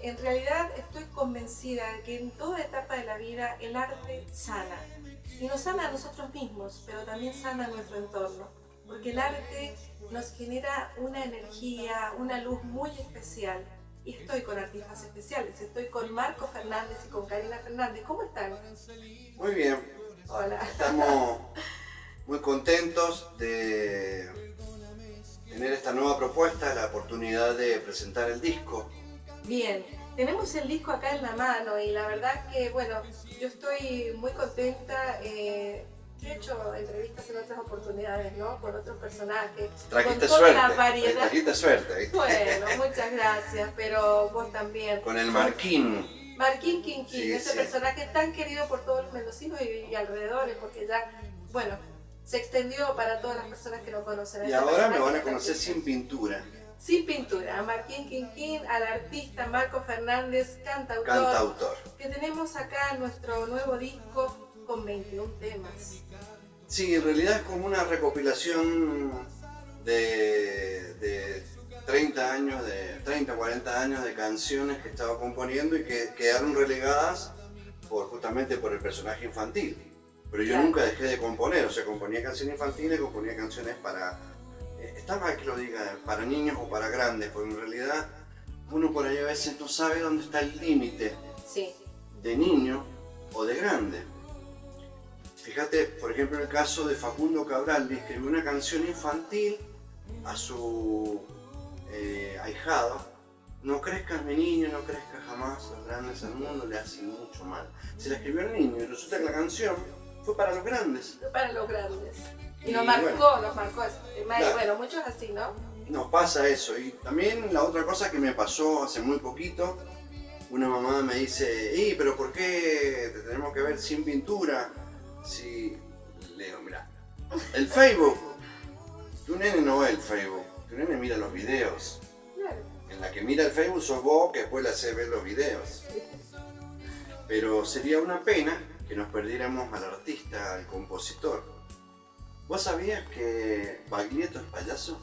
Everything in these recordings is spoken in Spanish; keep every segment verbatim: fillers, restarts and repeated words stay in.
en realidad estoy convencida de que en toda etapa de la vida el arte sana. Y nos sana a nosotros mismos, pero también sana a nuestro entorno. Porque el arte nos genera una energía, una luz muy especial. Y estoy con artistas especiales, estoy con Marco Fernández y con Karina Fernández. ¿Cómo están? Muy bien. Hola. Estamos muy contentos de tener esta nueva propuesta, la oportunidad de presentar el disco. Bien, tenemos el disco acá en la mano y la verdad que, bueno, yo estoy muy contenta. Eh, he hecho entrevistas en otras oportunidades, ¿no? Con otros personajes. Trajiste con toda suerte. La variedad. Trajiste suerte. ¿Viste? Bueno, muchas gracias, pero vos también. Con el Marquín. Marquín Quinquín, Sí, ese sí. personaje tan querido por todos los mendocinos y, y alrededores, porque ya, bueno, se extendió para todas las personas que lo conocen. Y Ese ahora me personaje van a tan conocer querido. sin pintura. Sin pintura, a Marquín Quinquín, al artista Marco Fernández, cantautor, Cantautor. que tenemos acá nuestro nuevo disco con veintiún temas. Sí, en realidad es como una recopilación de, de treinta años, de treinta, cuarenta años de canciones que estaba componiendo y que quedaron relegadas por, justamente por el personaje infantil. Pero yo Claro. nunca dejé de componer, o sea, componía canciones infantiles, componía canciones para... eh, está mal que lo diga, para niños o para grandes, porque en realidad uno por ahí a veces no sabe dónde está el límite Sí. de niño o de grande. Fíjate, por ejemplo, en el caso de Facundo Cabral, le escribió una canción infantil a su eh, ahijado. No crezcas mi niño, no crezcas jamás, los grandes al mundo le hacen mucho mal. Se la escribió al niño y resulta que la canción fue para los grandes. Para los grandes. Y Y nos marcó, bueno. nos marcó. eh, Claro. Bueno, muchos así, ¿no? Nos pasa eso. Y también la otra cosa que me pasó hace muy poquito, una mamá me dice, ¡y pero por qué te tenemos que ver sin pintura? Si, le digo, mira, el Facebook, tu nene no ve el Facebook, tu nene mira los videos. Claro. En la que mira el Facebook sos vos que después le haces ver los videos. Pero sería una pena que nos perdiéramos al artista, al compositor. ¿Vos sabías que Baglietto es payaso?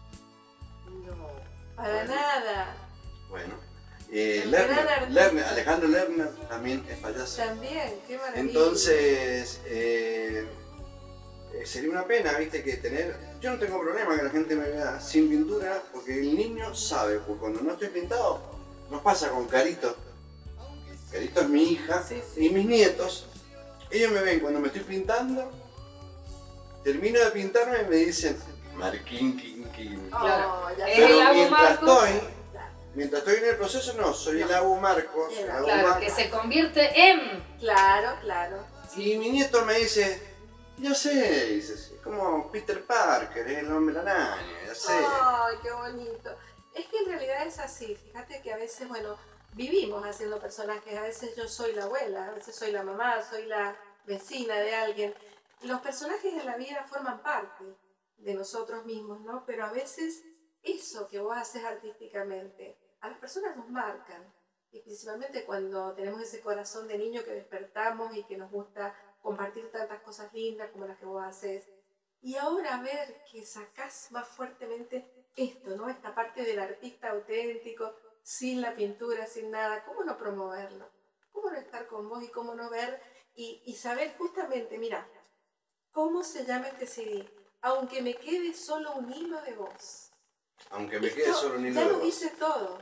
No, para Bueno. nada. Bueno. Eh, El Lerner, gran artista. Lerner, Alejandro Lerner también es payaso. También, qué maravilla. Entonces, eh, eh, sería una pena, viste, que tener... Yo no tengo problema que la gente me vea sin pintura, porque el niño sabe, porque cuando no estoy pintado, nos pasa con Carito. Carito es mi hija, Sí, sí. y mis nietos, ellos me ven cuando me estoy pintando, termino de pintarme y me dicen, Marquín, Quinquín. Oh, ya Es sé. el Pero Abu mientras Marcos. estoy, mientras estoy en el proceso, no, soy el Abu Marcos. Era, el Abu Claro, Marcos. que se convierte en... Claro, claro. Y mi nieto me dice, ya sé, dice, es como Peter Parker, es el hombre araña, ya sé. Ay, qué bonito. Es que en realidad es así. Fíjate que a veces, bueno, vivimos haciendo personajes. A veces yo soy la abuela, a veces soy la mamá, soy la vecina de alguien. Los personajes de la vida forman parte de nosotros mismos, ¿no? Pero a veces eso que vos haces artísticamente, a las personas nos marcan. Y principalmente cuando tenemos ese corazón de niño que despertamos y que nos gusta compartir tantas cosas lindas como las que vos haces. Y ahora ver que sacás más fuertemente esto, ¿no? Esta parte del artista auténtico, sin la pintura, sin nada. ¿Cómo no promoverlo? ¿Cómo no estar con vos y cómo no ver y, y saber justamente, mira, cómo se llama este C D? Aunque me quede solo un hilo de voz. Aunque me Esto quede solo un hilo ya de lo voz. dice todo.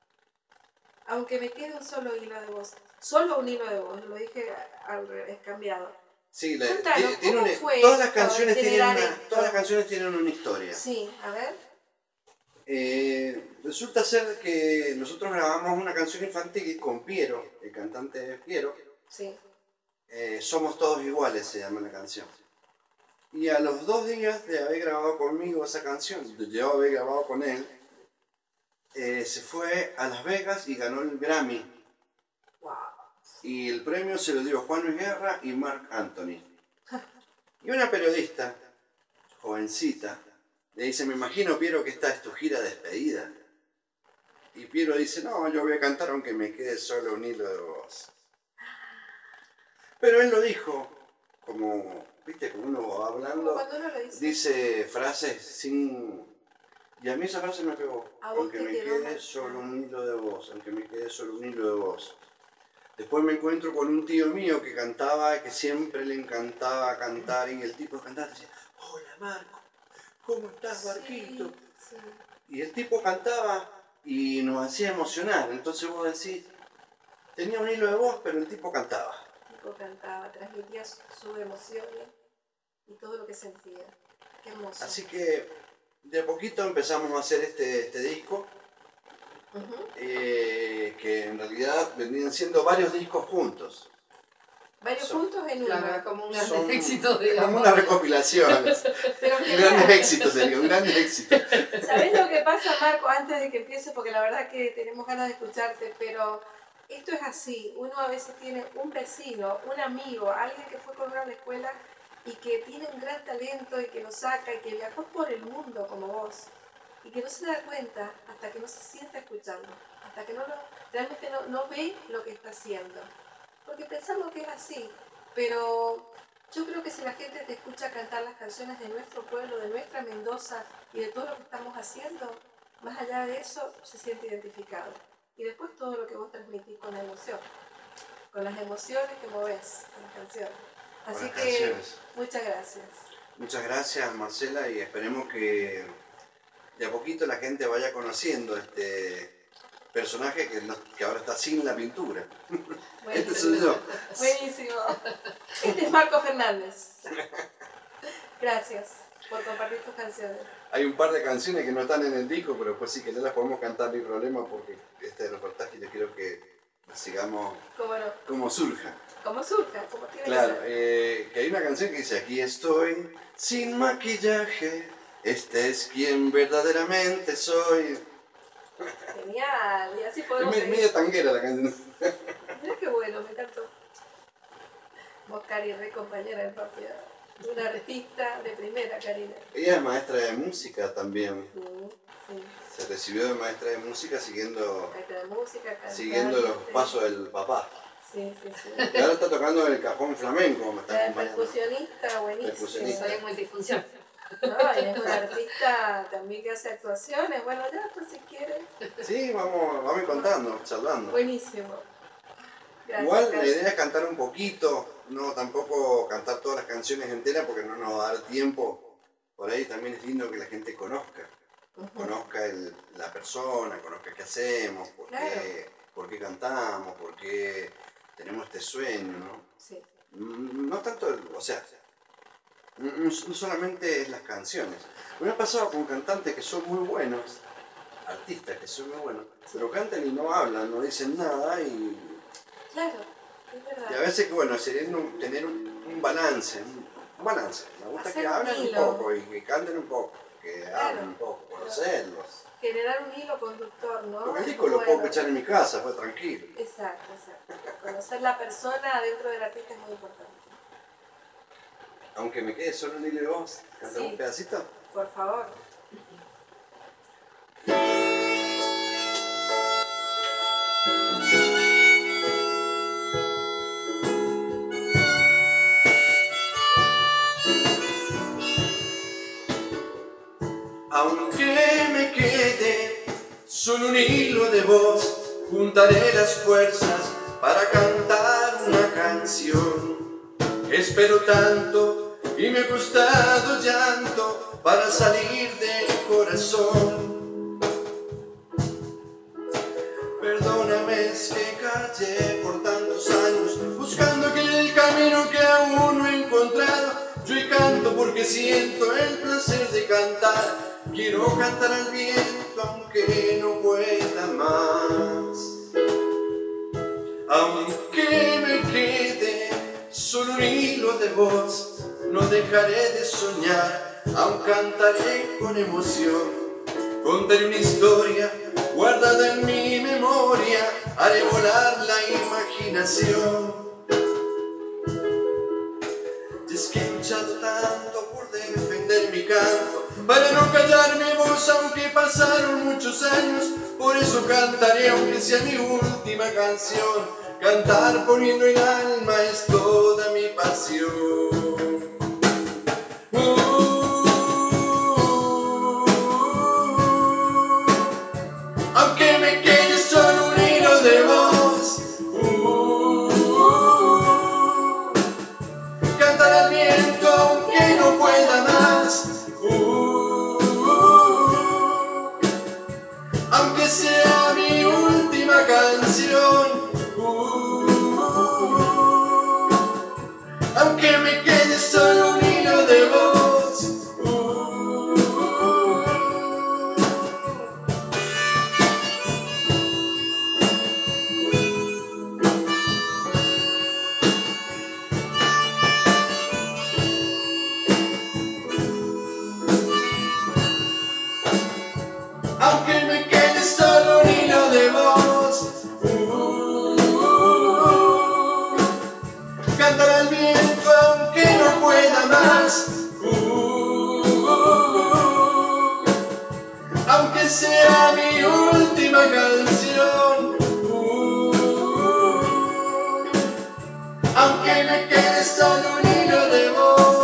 Aunque me quede un solo hilo de voz. Solo un hilo de voz, lo dije al revés, cambiado. Sí, la- Contanos, tiene- tiene ¿cómo una- fue todas las esto, canciones tienen generar una, esto? todas las canciones tienen una historia. Sí, a ver. Eh, resulta ser que nosotros grabamos una canción infantil con Piero, el cantante de Piero. Sí. Eh, Somos todos iguales se llama la canción. Y a los dos días de haber grabado conmigo esa canción, de yo haber grabado con él, eh, se fue a Las Vegas y ganó el Grammy. Wow. Y el premio se lo dio Juan Luis Guerra y Marc Anthony. Y una periodista, jovencita, le dice, me imagino, Piero, que esta es tu gira de despedida. Y Piero dice, no, yo voy a cantar aunque me quede solo un hilo de voz. Pero él lo dijo, como, viste, como uno va Como hablando, cuando uno lo dice. dice frases sin, Y a mí esa frase me pegó, ¿A vos aunque te me quedó quede más? solo un hilo de voz, aunque me quede solo un hilo de voz. Después me encuentro con un tío mío que cantaba, que siempre le encantaba cantar, y el tipo cantaba y decía, hola Marco, ¿cómo estás, Marquito? Sí, sí. Y el tipo cantaba y nos hacía emocionar, entonces vos decís, tenía un hilo de voz, pero el tipo cantaba. El tipo cantaba, transmitía sus emociones y todo lo que sentía. Qué hermoso. Así que de a poquito empezamos a hacer este, este disco. Uh-huh. Eh, que en realidad vendrían siendo varios discos juntos. Varios Son, puntos en uno. Claro, como un gran son, éxito, es digamos. como una recopilación. Pero Un que gran éxito sería, un gran éxito. ¿Sabés lo que pasa, Marco? Antes de que empieces, porque la verdad que tenemos ganas de escucharte, pero esto es así. Uno a veces tiene un vecino, un amigo, alguien que fue con uno a la escuela y que tiene un gran talento y que lo saca y que viajó por el mundo como vos. Y que no se da cuenta hasta que no se sienta escuchando, hasta que no lo, realmente no, no ve lo que está haciendo. Porque pensamos que es así, pero yo creo que si la gente te escucha cantar las canciones de nuestro pueblo, de nuestra Mendoza y de todo lo que estamos haciendo, más allá de eso se siente identificado. Y después todo lo que vos transmitís con la emoción, con las emociones que movés con las canciones. Así las que canciones. Muchas gracias. Muchas gracias, Marcela, y esperemos que de a poquito la gente vaya conociendo este personaje que, no, que ahora está sin la pintura. Buenísimo. Este soy yo. Buenísimo. Este es Marco Fernández. Gracias por compartir tus canciones. Hay un par de canciones que no están en el disco, pero pues sí que no las podemos cantar ni problema porque este reportaje yo quiero que sigamos ¿Cómo no? como surja. Como surja, como tiene Claro, que ser. eh, que hay una canción que dice, aquí estoy sin maquillaje, este es quien verdaderamente soy. Genial, y así podemos Es seguir. medio tanguera la canción. Mira qué bueno, me encantó. Vos, Cari, re compañera de propia. Una artista de primera, Karina. Ella es maestra de música también. Sí, sí. Se recibió de maestra de música siguiendo, Maestra de música, cantante. siguiendo los pasos del papá. Sí, sí, sí. Y ahora está tocando el cajón flamenco, me está La acompañando. percusionista, buenísimo. Percusionista. Soy multifunción. No, y es una artista también que hace actuaciones. Bueno, ya, pues si quieres. Sí, vamos, vamos contando, charlando. Buenísimo. Gracias, Igual la Cari. idea es cantar un poquito, no tampoco cantar todas las canciones enteras porque no nos va a dar tiempo. Por ahí también es lindo que la gente conozca, Ujú. conozca el- la persona, conozca qué hacemos, por, Claro. qué, por qué cantamos, por qué tenemos este sueño, ¿no? Sí. Mm, No tanto, el- o sea, no, no solamente es las canciones. Me ha pasado con cantantes que son muy buenos, artistas que son muy buenos, pero cantan y no hablan, no dicen nada y, Claro, es verdad. y a veces que bueno, sería un- tener un, un balance, un, un balance. Me gusta Hacer que un hablen un hilo. poco y que canten un poco, que Claro. hablen un poco, conocerlos. Generar un hilo conductor, ¿no? Porque el disco lo Bueno. puedo escuchar en mi casa, fue tranquilo. Exacto, exacto. Conocer la persona dentro del artista es muy importante. Aunque me quede solo un hilo de voz, cantar Sí. un pedacito. Por favor. Aunque me quede solo un hilo de voz, juntaré las fuerzas para cantar una canción. Espero tanto y me ha costado llanto para salir del corazón. Perdóname, es que callé por tantos años buscando aquel camino que aún no he encontrado. Yo hoy canto porque siento el placer de cantar. Quiero cantar al viento aunque no pueda más. Aunque me quede solo un hilo de voz, no dejaré de soñar, aún cantaré con emoción. Contaré una historia guardada en mi memoria, haré volar la imaginación. Y es que he luchado tanto por defender mi canto, para no callar mi voz aunque pasaron muchos años. Por eso cantaré aunque sea mi última canción. Cantar poniendo el alma es toda mi pasión. Uh, uh, uh, aunque me quede solo un hilo de voz. Aunque me quede solo un hilo de voz, cantar al viento aunque no pueda más, aunque sea mi última canción, aunque me quede solo un hilo de voz.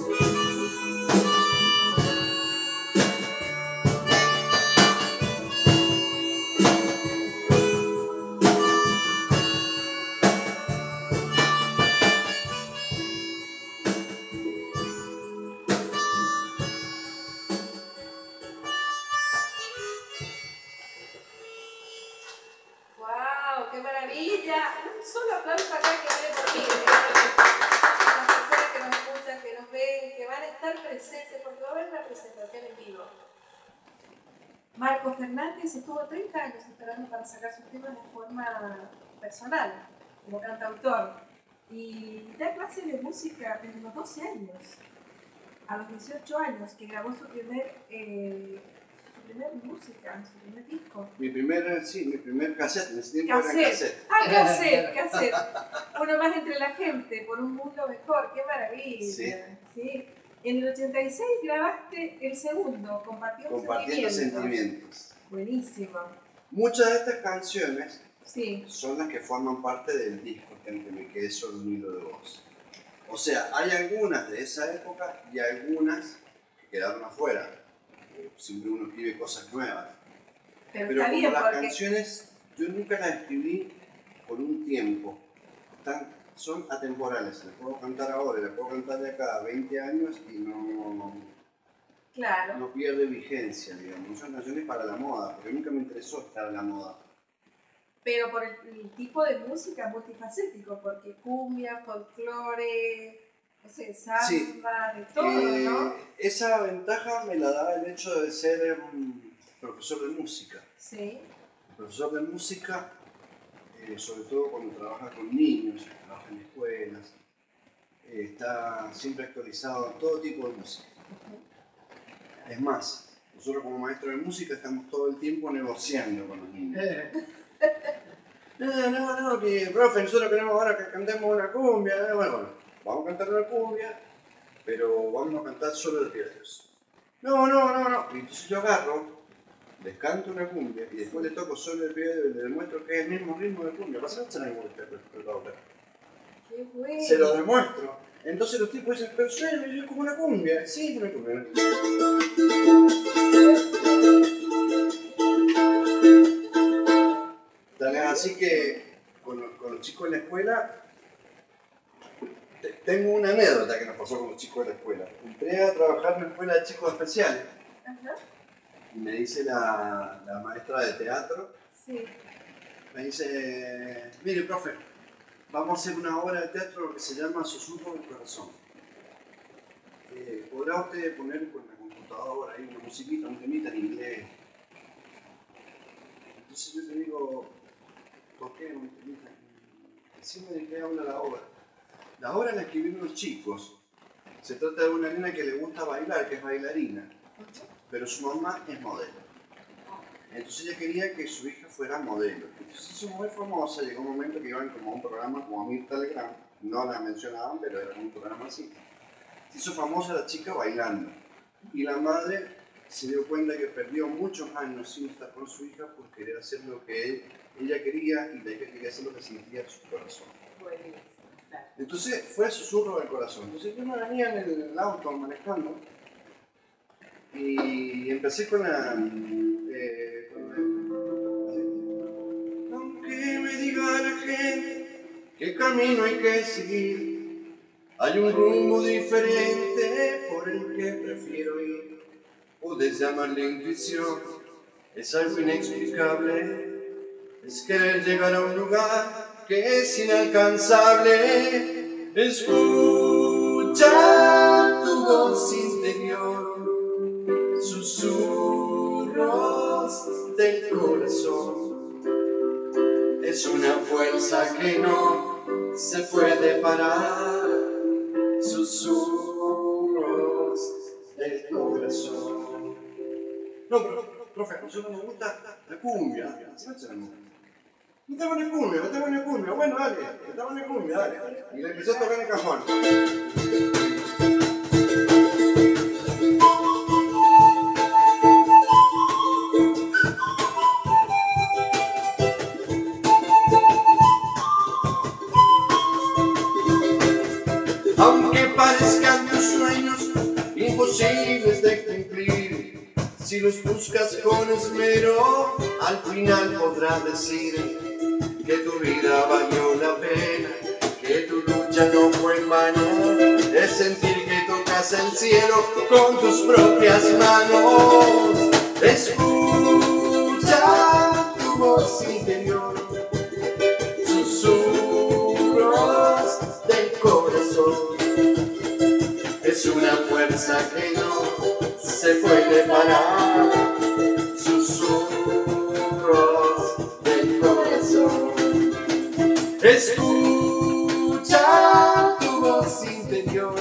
¡Wow! ¡Qué maravilla! Un solo aplauso acá que viene por mí. Las personas que nos escuchan, que nos ven, que van a estar presentes, porque va a haber una presentación en vivo. Marco Fernández estuvo treinta años esperando para sacar sus temas de forma personal, como cantautor, y da clases de música desde los doce años. A los dieciocho años, que grabó su primer, eh, su primer música, su primer disco. Mi primer, sí, mi primer cassette, en ese tiempo Cassette. era cassette. Ah, cassette, cassette. Uno más entre la gente, por un mundo mejor, qué maravilla. Sí. Sí. En el ochenta y seis grabaste el segundo, Compartiendo, Compartiendo Sentimientos. Sentimientos. Buenísimo. Muchas de estas canciones Sí. son las que forman parte del disco en que me quedé solo un hilo de voz. O sea, hay algunas de esa época y algunas que quedaron afuera. Siempre uno escribe cosas nuevas. Pero, Pero está como bien las porque... canciones, yo nunca las escribí por un tiempo. Están, son atemporales. Las puedo cantar ahora, las puedo cantar de acá a veinte años y no, Claro. no pierde vigencia, digamos. No son canciones para la moda, porque nunca me interesó estar en la moda. Pero por el, el tipo de música multifacético, porque cumbia, folclore, no sé, samba, Sí. de todo, Eh, ¿no? esa ventaja me la da el hecho de ser um, profesor de música. Sí. Profesor de música, eh, sobre todo cuando trabaja con niños, trabaja en escuelas, eh, está siempre actualizado en todo tipo de música. Uh-huh. Es más, nosotros como maestros de música estamos todo el tiempo negociando con los niños. No, no, no, que profe, nosotros queremos ahora que cantemos una cumbia. Bueno, bueno, vamos a cantar una cumbia, pero vamos a cantar solo el pie de Dios. No, no, no, no. Y entonces yo agarro, les canto una cumbia y después les toco solo el pie de Dios y les demuestro que es el mismo ritmo de cumbia. Pasa que se me gusta el doble. Qué bueno. Se lo demuestro. Entonces los tipos dicen, pero suena yo como una cumbia. Sí, una cumbia. Así que con los, con los chicos de la escuela, te, tengo una anécdota que nos pasó con los chicos de la escuela. Entré a trabajar en la escuela de chicos especiales. Ajá. Y me dice la, la maestra de teatro, Sí. me dice, mire profe, vamos a hacer una obra de teatro que se llama Susurro del Corazón. Eh, ¿Podrá usted poner con la computadora ahí una musiquita, un temita en inglés? Entonces yo le digo, ¿por qué un temita? Decime de qué habla la obra. La obra la escribieron los chicos. Se trata de una nena que le gusta bailar, que es bailarina, pero su mamá es modelo. Entonces ella quería que su hija fuera modelo. Entonces se hizo muy famosa, llegó un momento que iban como a un programa como a Mirta Legrand, no la mencionaban, pero era como un programa así. Se hizo famosa la chica bailando. Y la madre se dio cuenta que perdió muchos años sin estar con su hija por querer hacer lo que él, ella quería y la hija quería hacer lo que sentía su corazón. Entonces fue el susurro del corazón. Entonces yo me venía en el auto manejando y empecé con la... Eh, con la aunque me diga la gente qué camino hay que seguir, hay un rumbo diferente por el que prefiero ir. Puedes llamarle intuición, es algo inexplicable, es querer llegar a un lugar que es inalcanzable. Escucha tu voz interior, susurros del corazón. Es una fuerza que no se puede parar, susurros del corazón. No, pero, profe, a nosotros nos gusta la cumbia. No te van a cumbia, no te van a cumbia. Bueno, dale, no te van a cumbia, dale. Y le empezó a tocar el cajón. Aunque parezcan tus sueños imposibles de cumplir, si los buscas con esmero, al final podrás decir que tu vida valió la pena, que tu lucha no fue en vano. Es sentir que tocas el cielo con tus propias manos. Escucha tu voz interior, susurros del corazón. Es una fuerza que no se puede parar, susurros del corazón. Escucha tu voz interior,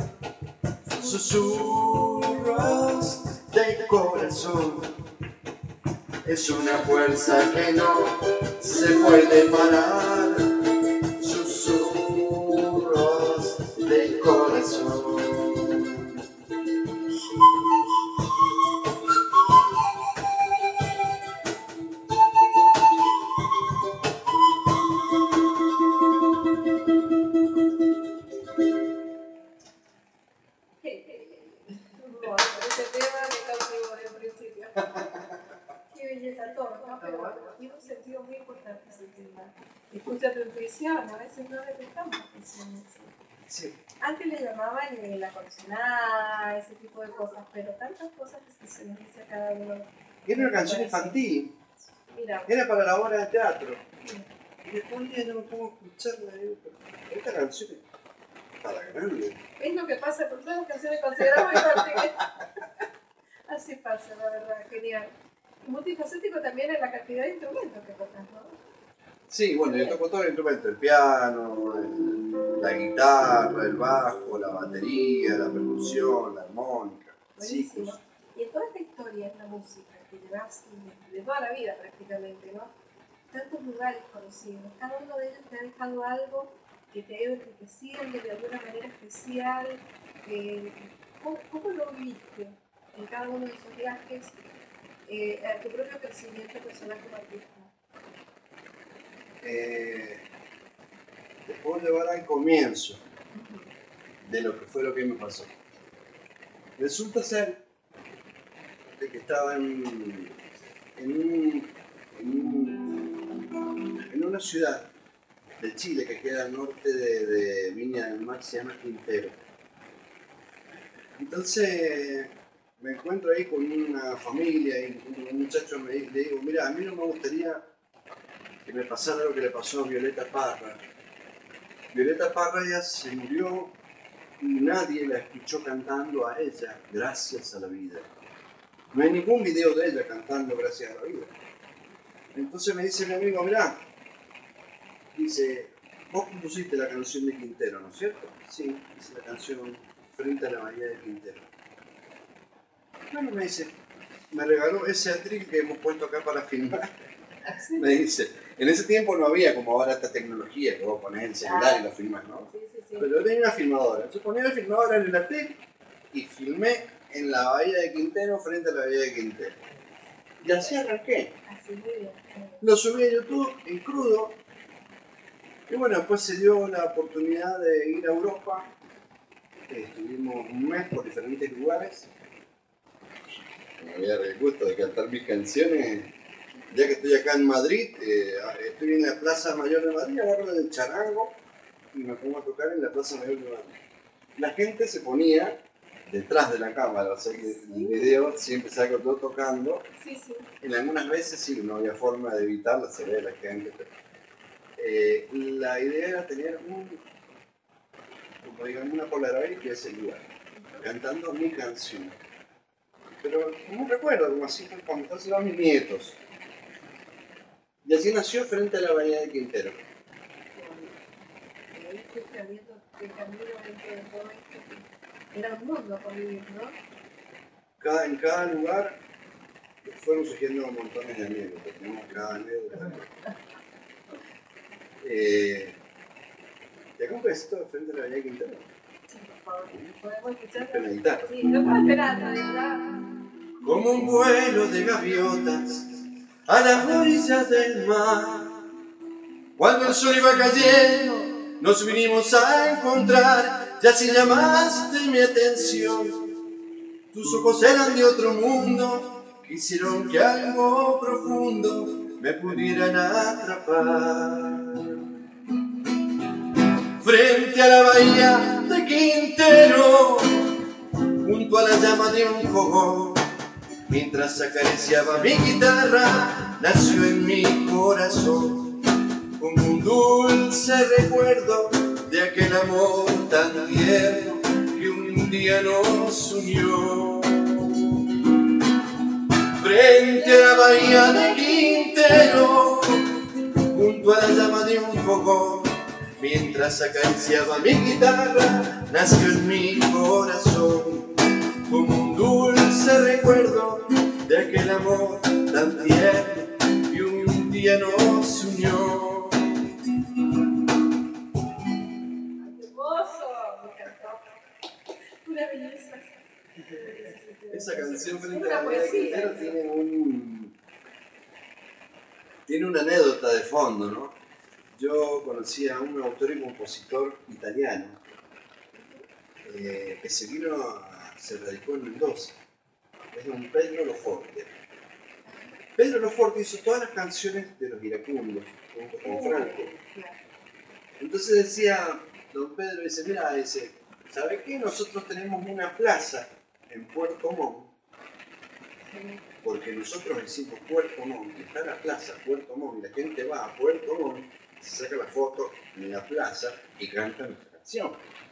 susurros del corazón. Es una fuerza que no se puede parar, susurros del corazón. Escucha tu intuición, a veces no le prestamos atención. Sí. Antes le llamaban eh, la corazonada, ese tipo de cosas, pero tantas cosas que se les dice a cada uno. Era una canción infantil. Mira. Era para la obra de teatro. Mira. Y después un día no me pongo a escucharla. Digo, pero esta canción es para grande. Es lo que pasa con todas las canciones consideradas infantiles. Así pasa, la verdad, genial. Y multifacético también en la cantidad de instrumentos que tocas, ¿no? Sí, bueno, yo toco todo el instrumento, el piano, el, la guitarra, el bajo, la batería, la percusión, la armónica. Buenísimo. Sí. Y en toda esta historia en la música que llevas de toda la vida prácticamente, ¿no? Tantos lugares conocidos, cada uno de ellos te ha dejado algo que te ha ido enriqueciendo de alguna manera especial. Eh, ¿cómo, ¿Cómo lo viviste en cada uno de esos viajes, eh, a tu propio crecimiento personal como artista? Eh, te puedo llevar al comienzo de lo que fue lo que me pasó. Resulta ser de que estaba en, en, un, en, un, en una ciudad de Chile que queda al norte de, de Viña del Mar, se llama Quintero. Entonces me encuentro ahí con una familia y un muchacho me le digo, mira, a mí no me gustaría que me pasara lo que le pasó a Violeta Parra. Violeta Parra ya se murió y nadie la escuchó cantando a ella, gracias a la vida. No hay ningún video de ella cantando gracias a la vida. Entonces me dice mi amigo, mirá, dice, vos compusiste la canción de Quintero, ¿no es cierto? Sí, hice la canción Frente a la Bahía de Quintero. Bueno, me dice, me regaló ese atril que hemos puesto acá para filmar. Me dice, en ese tiempo no había como ahora esta tecnología que vos ponés en el celular y lo filmás, ¿no? Sí, sí, sí. Pero tenía una filmadora. Entonces ponía la filmadora en el atril y filmé en la Bahía de Quintero frente a la Bahía de Quintero. Y así arranqué. Así, muy bien. Lo subí a YouTube en crudo. Y bueno, después se dio la oportunidad de ir a Europa. Estuvimos un mes por diferentes lugares. Me voy a dar el gusto de cantar mis canciones. Ya que estoy acá en Madrid, eh, estoy en la Plaza Mayor de Madrid, agarro el charango y me pongo a tocar en la Plaza Mayor de Madrid. La gente se ponía detrás de la cámara, o sea que en el video siempre salgo todo tocando. Sí, sí. En algunas veces sí, no había forma de evitarla, se ve la gente. Pero, eh, la idea era tener un, como digamos una Polaroid que es el lugar, cantando mi canción. Pero como recuerdo, como así fue cuando entonces a mis nietos. Y así nació frente a la bahía de Quintero. Era un mundo por vivir, ¿no? Cada, en cada lugar fueron surgiendo montones de anécdotas, tenemos cada anécdota. Eh, ¿Te hago un besito frente a la bahía de Quintero? Sí, por favor. ¿Podemos escuchar? Para meditar. Sí, no puedo esperar, la verdad. Como un vuelo de gaviotas a las orillas del mar. Cuando el sol iba cayendo, nos vinimos a encontrar. Ya si llamaste mi atención, tus ojos eran de otro mundo. Quisieron que algo profundo me pudieran atrapar. Frente a la bahía de Quintero, junto a la llama de un fogón, mientras acariciaba mi guitarra, nació en mi corazón como un dulce recuerdo de aquel amor tan tierno que un día nos unió. Frente a la bahía de Quintero, junto a la llama de un fogón, mientras acariciaba mi guitarra, nació en mi corazón como un dulce recuerdo de aquel amor tan tierno que un día nos unió. ¡Hermoso! Me encantó. Una belleza. Esa canción frente a la bahía de Quintero tiene un... tiene una anécdota de fondo, ¿no? Yo conocí a un autor y compositor italiano eh, que se vino, a, se radicó en Mendoza. Es don Pedro Loforte. Pedro Loforte hizo todas las canciones de los iracundos, junto con Franco. Entonces decía, don Pedro dice, mira, dice, ¿sabe qué? Nosotros tenemos una plaza en Puerto Montt, porque nosotros decimos Puerto Montt, y está la plaza Puerto Montt, y la gente va a Puerto Montt, se saca la foto en la plaza y canta nuestra canción.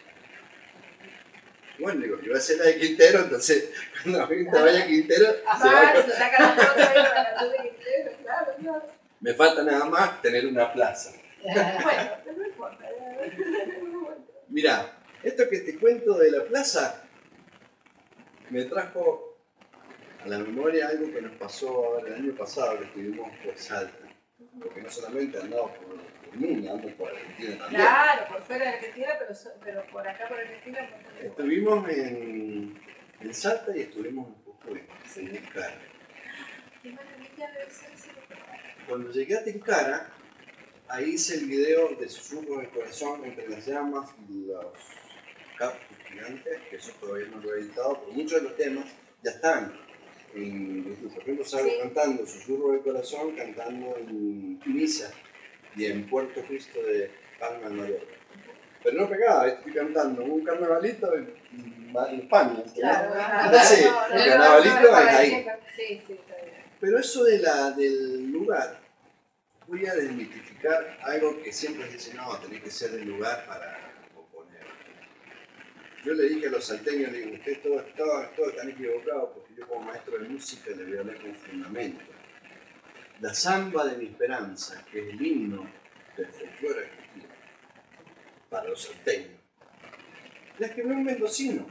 Bueno, digo, yo voy a hacer la de Quintero, entonces cuando la gente vaya a Quintero, Ah, se va a... se saca la foto ahí con la canción de Quintero, claro, claro. Me falta nada más tener una plaza. Bueno, no importa. Mirá, esto que te cuento de la plaza me trajo a la memoria algo que nos pasó ahora el año pasado, que estuvimos por Salta. Porque no solamente andamos por, por Luna, andamos por Argentina también. Claro, por fuera de Argentina, pero, pero por acá por Argentina. Por estuvimos en, en Salta y estuvimos en Jujuy, sí. En Tilcara. Qué maravilla debe ser ese lugar. Cuando llegué a Tilcara, ahí hice el video de Susurros del Corazón entre las llamas y los cactus gigantes, que eso todavía no lo he editado, pero muchos de los temas ya están en YouTube. Por ejemplo, salgo sí. cantando Susurros del Corazón, cantando en Ibiza y en Puerto Cristo de Palma de Mallorca. Pero no pegaba, estoy cantando un carnavalito en, en España. Claro, ¿no? Entonces, no, no, el carnavalito no, es ahí. Sí, sí, está bien. Pero eso de la, del lugar, voy a desmitificar algo que siempre dicen, no, tenés que ser del lugar para componer. Yo le dije a los salteños, digo, ustedes todos, todos, todos están equivocados porque yo como maestro de música les voy a hablar con fundamento. La samba de mi esperanza, que es el himno del folclore argentino, para los salteños, la escribió un mendocino.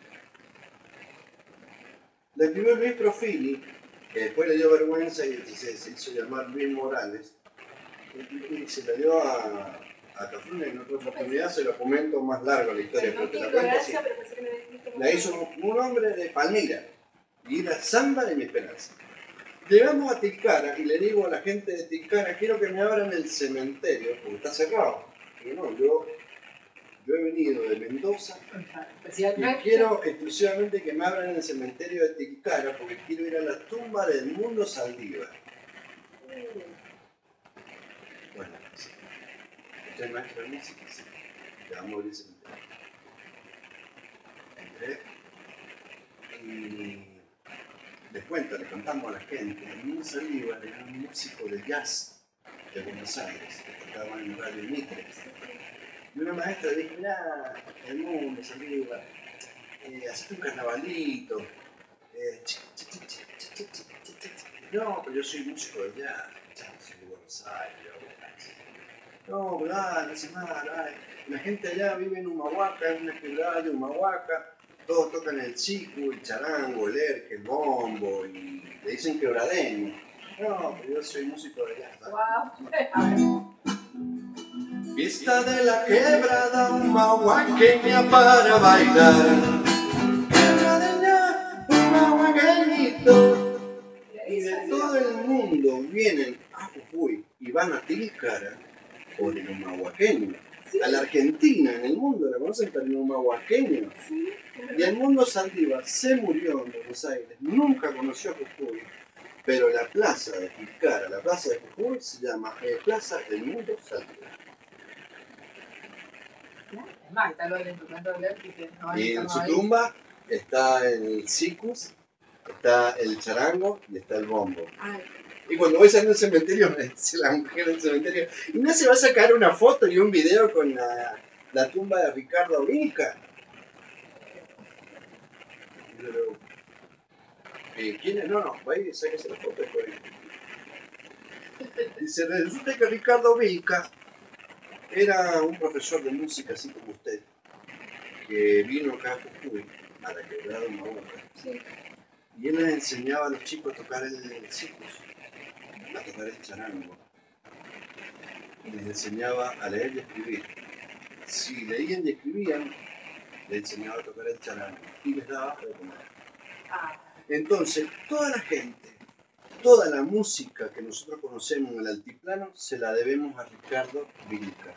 La escribió Luis Profili, que después le dio vergüenza y se, se hizo llamar Luis Morales, y se la dio a, a Cafrune en otra oportunidad, se lo comento más largo la historia, pero te la cuento así. La hizo un hombre de Palmira, y era samba de mi esperanza. Llegamos a Tilcara y le digo a la gente de Tilcara, quiero que me abran el cementerio, porque está cerrado. Y no, yo, yo he venido de Mendoza y quiero exclusivamente que me abran el cementerio de Tilcara, porque quiero ir a la tumba del Mundo Saldívar. Bueno, sí. Usted es maestro de música, sí. Le vamos a abrir el cementerio. Entré y les cuento, le contamos a la gente. El Mundo Saldívar era un músico de jazz de Buenos Aires, que tocaba en Radio Mitre. Y una maestra le dijo, mirá, el mundo es arriba, eh, hacete un carnavalito. Eh, ch, ch, ch, ch, ch, ch, ch, ch, ch. No, pero yo soy músico de jazz, soy de Buenos Aires. No, ¿verdad? No hace mal. Ay. La gente allá vive en Humahuaca, en una quebrada de Humahuaca. Todos tocan el chico, el charango, el erque, el bombo y le dicen quebradeño. No, pero yo soy músico de jazz. Wow. Fiesta de la quebrada humahuaqueña para bailar. Quebradeña, humahuaqueñito. Y de todo el mundo vienen a Jujuy y van a Tilcara por el humahuaqueño. Sí. A la Argentina, en el mundo, la conocen por el humahuaqueño. Sí, y el mundo Saldívar se murió en Buenos Aires, nunca conoció a Jujuy. Pero la plaza de Tilcara, la plaza de Jujuy, se llama eh, Plaza del Mundo Saldívar. Es más, está lo del instrumento del Erque. Y en su tumba está el sicus, está el charango y está el bombo. Ay. Y cuando voy saliendo al cementerio, me dice la mujer del cementerio, ¿y no se va a sacar una foto y un video con la, la tumba de Ricardo Vilca? Y yo le digo, ¿quién es? No, no, vaya y sáquese la foto después. Dice, resulta que Ricardo Vilca era un profesor de música así como usted, que vino acá a Jujuy, a la quebrada de Humahuaca. Sí. Y él les enseñaba a los chicos a tocar el sicus, a tocar el charango. Y les enseñaba a leer y escribir. Si leían y escribían, les enseñaba a tocar el charango y les daba de comer. Ah. Entonces, toda la gente, toda la música que nosotros conocemos en el altiplano, se la debemos a Ricardo Vilca.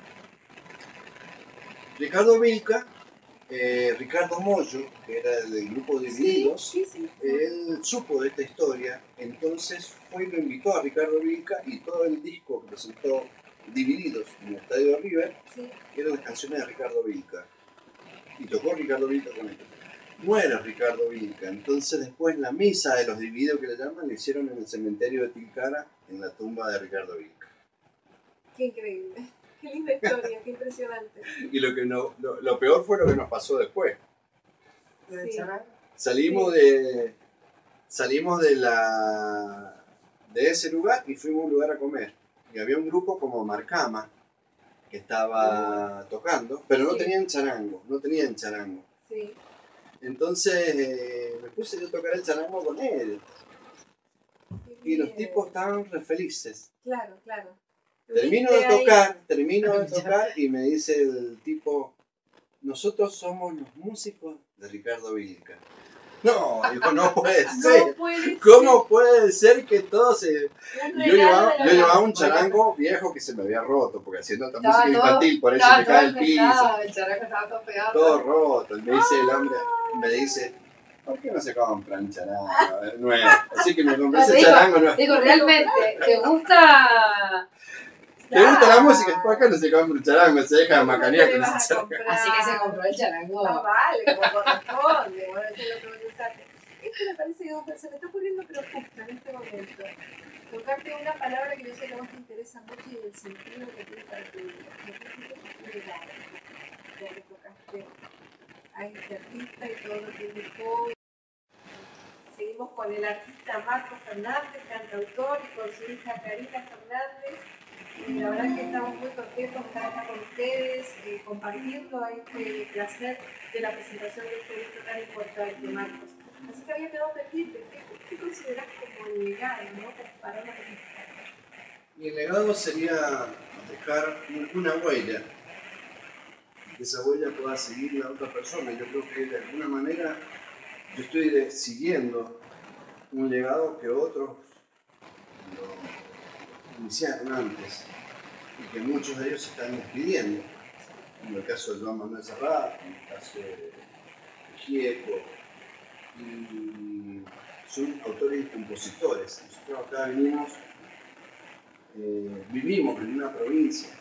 Ricardo Vilca, eh, Ricardo Mollo, que era del grupo Divididos, sí, sí, sí. Él supo de esta historia, entonces fue y lo invitó a Ricardo Vilca y todo el disco que presentó Divididos en el Estadio de River, Sí. eran las canciones de Ricardo Vilca. Y tocó Ricardo Vilca con él. Muere Ricardo Vilca, entonces después la misa de los Divididos que le llaman, la hicieron en el cementerio de Tilcara, en la tumba de Ricardo Vilca. Qué increíble. Qué linda historia, qué impresionante. Y lo, que no, lo, lo peor fue lo que nos pasó después. Sí. Salimos de salimos de la de ese lugar y fuimos a un lugar a comer. Y había un grupo como Marcama que estaba tocando, pero no Sí. tenían charango, no tenían charango. Sí. Entonces eh, me puse yo a tocar el charango con él. Qué Y los bien. tipos estaban re felices. Claro, claro. Termino de Viste ahí- tocar, termino de tocar y me dice el tipo, nosotros somos los músicos de Ricardo Vilca. No, digo, no puede ser. No puede ¿Cómo puede ser que todo se...? ser. Un Y yo regalo llevaba, de la yo llevaba vida. un charango viejo que se me había roto, porque haciendo esta Estaba música todo- infantil, por eso Estaba me todo cae el piso, empezado, el charango estaba todo pegado. todo roto. Y me dice el hombre, me dice, ¿por qué no se compran charango nuevo? Así que me compré ese Digo, charango nuevo. Digo, realmente, ¿te gusta? ¿Te gusta la música? ¿Por qué no se compra un charango? Se deja de macanear ¿Cómo con te ese vas a charango. comprar? Así que se compró el charango. Ah, vale, como corresponde. Bueno, eso es lo que voy a usar. Esto me parece que se me está ocurriendo, pero justo en este momento. Tocarte una palabra que yo sé que a vos te interesa mucho y el sentido que tiene para tu vida. Legado. Ya le tocaste a este artista y todo lo que dejó. Seguimos con el artista Marco Fernández, cantautor, y con su hija Karina Fernández. Y la verdad que estamos muy contentos de estar acá con ustedes, eh, compartiendo este placer de la presentación de este evento tan importante, Marcos. Así que había quedado pendiente, ¿qué, qué considerás como el legado, ¿no? Para una persona? Mi legado sería dejar una huella, que esa huella pueda seguir la otra persona. Yo creo que de alguna manera yo estoy de- siguiendo un legado que otros lo iniciaron antes y que muchos de ellos se están despidiendo, como el caso de Joan Manuel Serrat, como el caso de Gieco, y son autores y compositores. Nosotros acá venimos, eh, vivimos en una provincia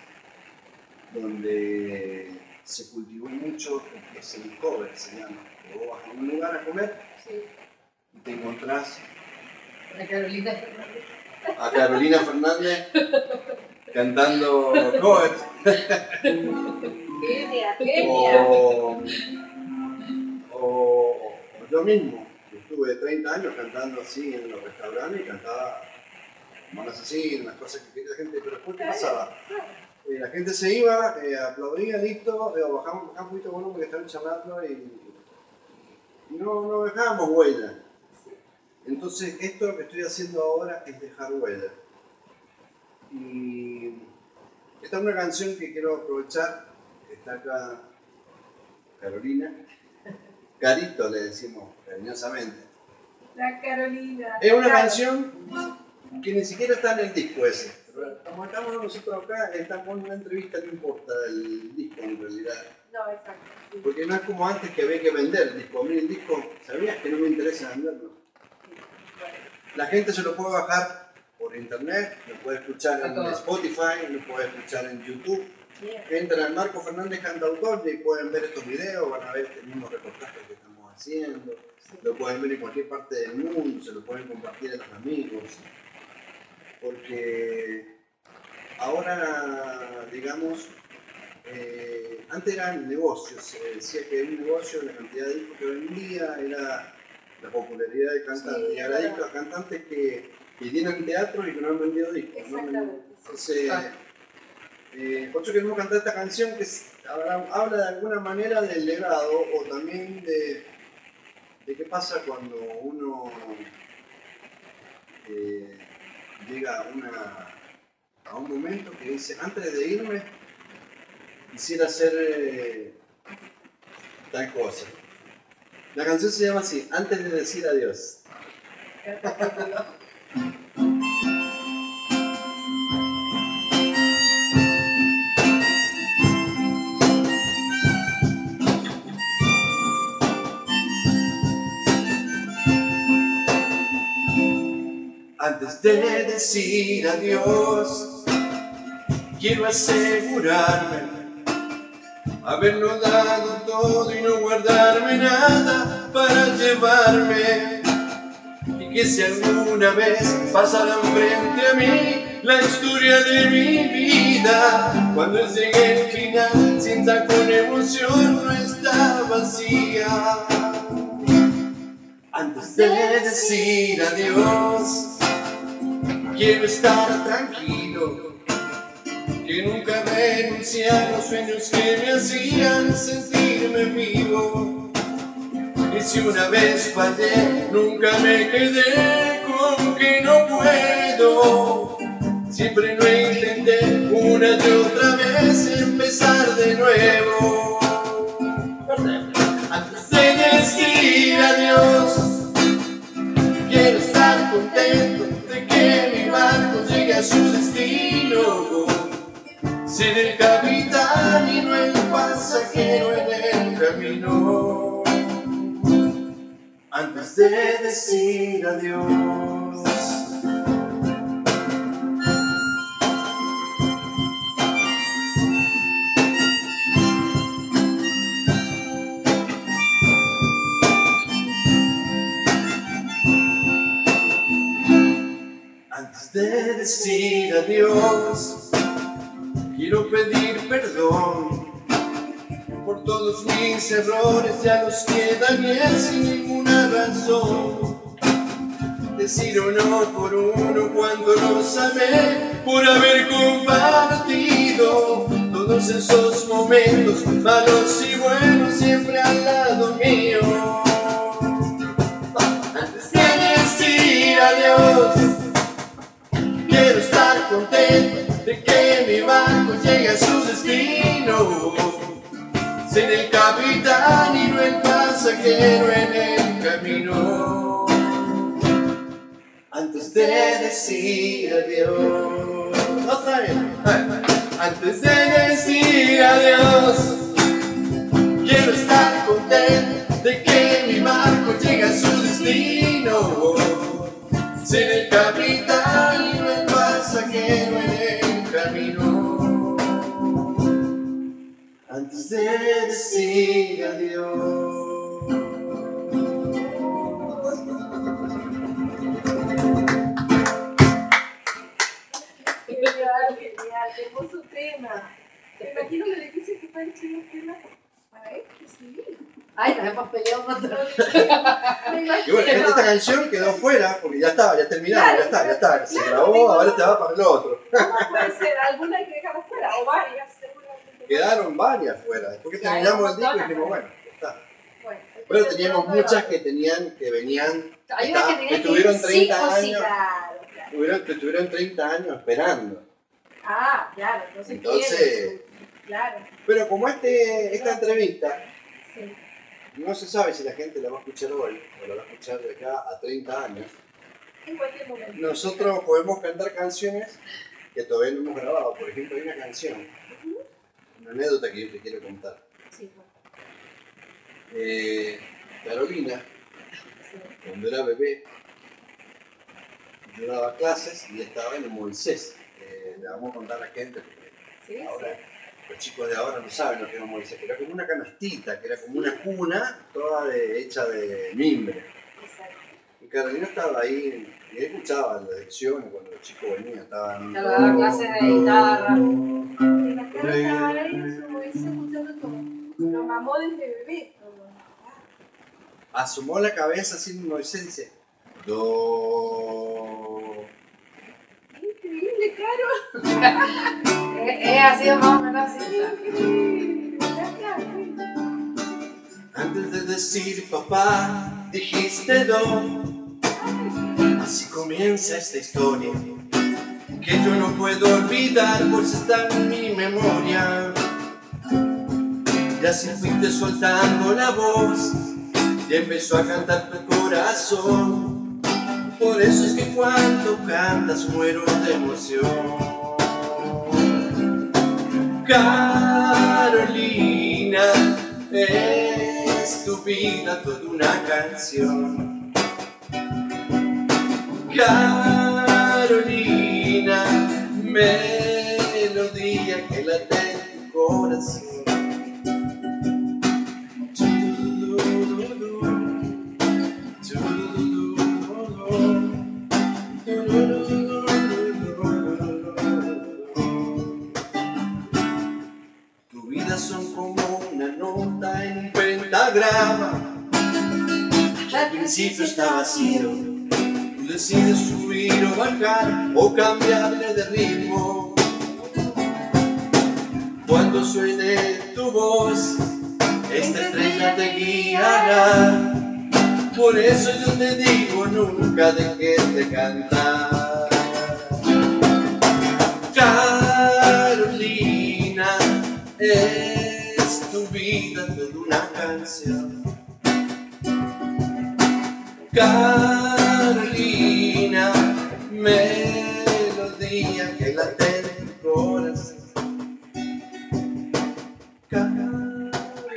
donde se cultivó mucho lo que es el cover, se llama. Que vos vas a un lugar a comer Sí. y te encontrás La Carolina Fernández. a Carolina Fernández cantando covers. Genia, genia. O, o, o yo mismo, que estuve treinta años cantando así en los restaurantes y cantaba manos así, unas cosas que quería la gente, pero después ¿qué pasaba? Eh, la gente se iba, eh, aplaudía, listo, eh, bajamos, bajamos un poquito volumen porque estaban charlando y, y no, no dejábamos huella. Entonces, esto que estoy haciendo ahora es dejar huella. Y esta es una canción que quiero aprovechar, está acá Carolina, Carito le decimos cariñosamente. La Carolina. Es una Claro. canción que ni siquiera está en el disco ese. Pero como estamos nosotros acá, estamos en una entrevista, no importa el disco en realidad. No, exacto. Sí. Porque no es como antes que había que vender el disco. A mí el disco, ¿sabías que no me interesa venderlo? La gente se lo puede bajar por internet, lo puede escuchar en Spotify, lo puede escuchar en YouTube. Bien. Entran al Marco Fernández Cantautor y pueden ver estos videos, van a ver este mismo reportaje que estamos haciendo. Lo pueden ver en cualquier parte del mundo, se lo pueden compartir a los amigos. Porque ahora, digamos, eh, antes eran negocios, se decía que un negocio, la cantidad de discos que vendía era la popularidad del cantante. Sí, y ahora hay verdad. cantantes que, que llenan teatro y que no han vendido discos. ¿no? Exactamente. Entonces, eh, por eso queremos cantar esta canción que es- habla, habla de alguna manera del legado o también de, de qué pasa cuando uno eh, llega a, una, a un momento que dice, antes de irme, quisiera hacer eh, tal cosa. La canción se llama así, antes de decir adiós. Antes de decir adiós, quiero asegurarme haberlo dado todo y no guardarme nada para llevarme. Y que si alguna vez pasara frente a mí la historia de mi vida, cuando llegue el final sienta con emoción no está vacía. Antes de decir adiós, quiero estar tranquilo, que nunca renuncié a los sueños que me hacían sentirme vivo. Y si una vez fallé, nunca me quedé con que no puedo. Siempre lo intenté una y otra vez empezar de nuevo. Antes de decir adiós, quiero estar contento de que mi barco llegue a su destino. Ser el capitán y no el pasajero en el camino. Antes de decir adiós. Antes de decir adiós, quiero pedir perdón por todos mis errores, ya los que dañé sin ninguna razón. Decir uno por uno cuánto los amé por haber compartido todos esos momentos malos y buenos siempre al lado mío. Antes de decir adiós, quiero estar contento de que mi barco llegue a su destino. Ser el capitán y no el pasajero en el camino. Antes de decir adiós. Otra vez. Antes de decir adiós, quiero estar contento de que mi barco llegue a su destino. Ser el capitán y no el pasajero en el camino. Antes de decir adiós. Genial, genial, qué hermoso tema. Me imagino lo difícil que están chicos temas para esto, sí. Ay, nos hemos peleado un montón. Me Y imagino. bueno, esta, esta canción quedó fuera porque ya estaba, ya terminamos, ya está, ya está. Se Claro, grabó, digo, ahora te va para el otro. ¿Cómo puede ser? ¿Alguna hay que dejar afuera? O varias, seguramente. Quedaron varias fuera. Después que Claro, terminamos el un disco montón dijimos, afuera. bueno, ya está. Bueno, Pero entonces, teníamos pronto muchas lo- que tenían, que venían, Hay unas que tenían que estuvieron ir sí treinta o sí. años, Claro, claro. tuvieron, que estuvieron treinta años esperando. Ah, claro, entonces. Entonces- tiene su- Claro, Pero como este, esta entrevista, sí. no se sabe si la gente la va a escuchar hoy o la va a escuchar de acá a treinta años, En cualquier momento. nosotros podemos cantar canciones que todavía no hemos grabado. Por ejemplo, hay una canción, una anécdota que yo te quiero contar. Sí, bueno, Eh, Carolina, sí. cuando era bebé, yo daba clases y estaba en el Moisés. Eh, le vamos a contar a la gente porque Sí, ahora los chicos de ahora no saben lo que era un Moisés, que era como una canastita, que era como una cuna toda de- hecha de mimbre. sí, exacto. Y Carolina estaba ahí y él escuchaba las lecciones cuando los chicos venían, estaban... Claro, daba clases de guitarra. Y la cara estaba ahí en su moverse escuchando todo. Lo mamó desde bebé. todo. Ah, Asomó la cabeza así en Moisés y dice, do... increíble, claro. Eh, eh, ha sido más o menos así. Antes de decir papá, dijiste do. Así comienza esta historia, que yo no puedo olvidar, pues está en mi memoria. Y así fuiste soltando la voz, y empezó a cantar tu corazón. Por eso es que cuando cantas muero de emoción. Carolina, es tu vida toda una canción. Carolina, melodía que late en tu corazón. Tu vida son como una nota en un pentagrama. Ya al principio está vacío. Tú decides subir o bajar o cambiarle de ritmo. Cuando suene tu voz, esta estrella te guiará. Por eso yo te digo, nunca dejes de cantar. Carolina, es tu vida toda una canción. Carolina, melodía que late en tu corazón. Carolina,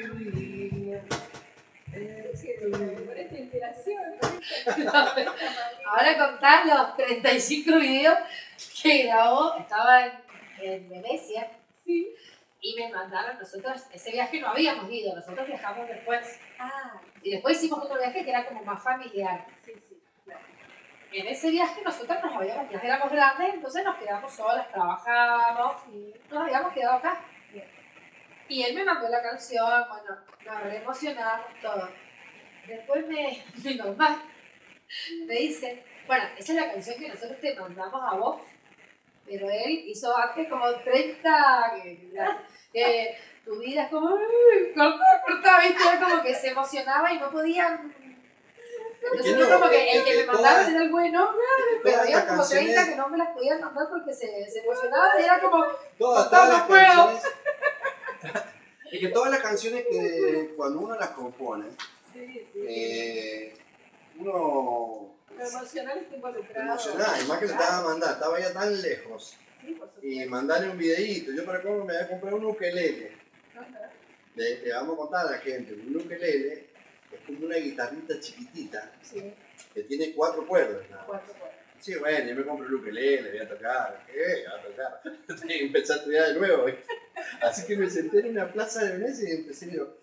es tu vida. Esta inspiración. Ahora contás los treinta y cinco videos que grabó. Estaba en, en Venecia. Sí. Y me mandaron nosotros, ese viaje no habíamos ido, nosotros viajamos después. Ah, Y después hicimos otro viaje que era como más familiar. sí, sí, claro. En ese viaje nosotros nos habíamos, ya éramos grandes, entonces nos quedamos solas, trabajamos y nos habíamos quedado acá. Bien. Y él me mandó la canción, bueno, nos re emocionamos, todo. Después me, mi mamá me dice, bueno, esa es la canción que nosotros te mandamos a vos, pero él hizo antes como treinta, que, que tu vida es como, "Ay, corta, corta", ¿viste? Era como que se emocionaba y no podían. Entonces no, fue como que el es que que me mandaron todas- era el bueno, pero Todas había estas como treinta canciones, que no me las podían mandar porque se, se emocionaban y era como, todas, no todas las puedo. canciones, y que todas las canciones que cuando uno las compone, Sí, sí. eh, uno Lo emocional está involucrado. emocionado, y más que le estaba a mandar, estaba ya tan lejos, Sí, por supuesto. y mandarle un videíto. Yo para cómo me voy a comprar un ukelele. Ajá. Le, le vamos a contar a la gente, un ukelele es como una guitarrita chiquitita Sí, que tiene cuatro cuerdas. nada más. cuatro cuerdas. Sí, bueno, yo me compro el ukelele, voy a tocar, ¿qué? Voy a tocar. Tengo que empezar a estudiar de nuevo. ¿Viste? Así que me senté en una plaza de Venecia y empecé yo.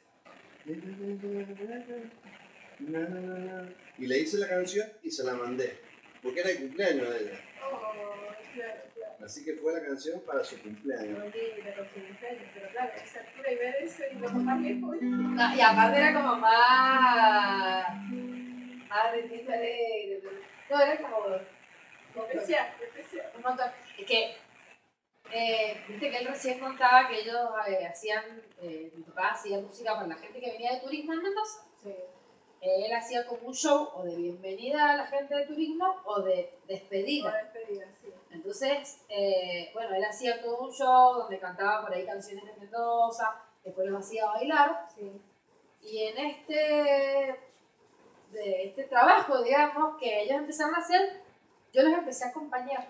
Y le hice la canción y se la mandé, porque era el cumpleaños de ella. Oh, claro, claro. Así que fue la canción para su cumpleaños. Oye, la cumpleaños, pero claro, a esa altura y ver eso y lo más lejos. No, y aparte era como más. más ritmito alegre. No, era como. Especial, especial. Un montón. Es que. Eh, viste que él recién contaba que ellos eh, hacían. Eh, mi papá hacía música para la gente que venía de turismo en Mendoza. Sí. Él hacía como un show o de bienvenida a la gente de turismo o de despedida. Para despedida, sí. Entonces, eh, bueno, él hacía todo un show donde cantaba por ahí canciones de Mendoza, después los hacía bailar. Sí. Y en este, de este trabajo, digamos, que ellos empezaron a hacer, yo los empecé a acompañar.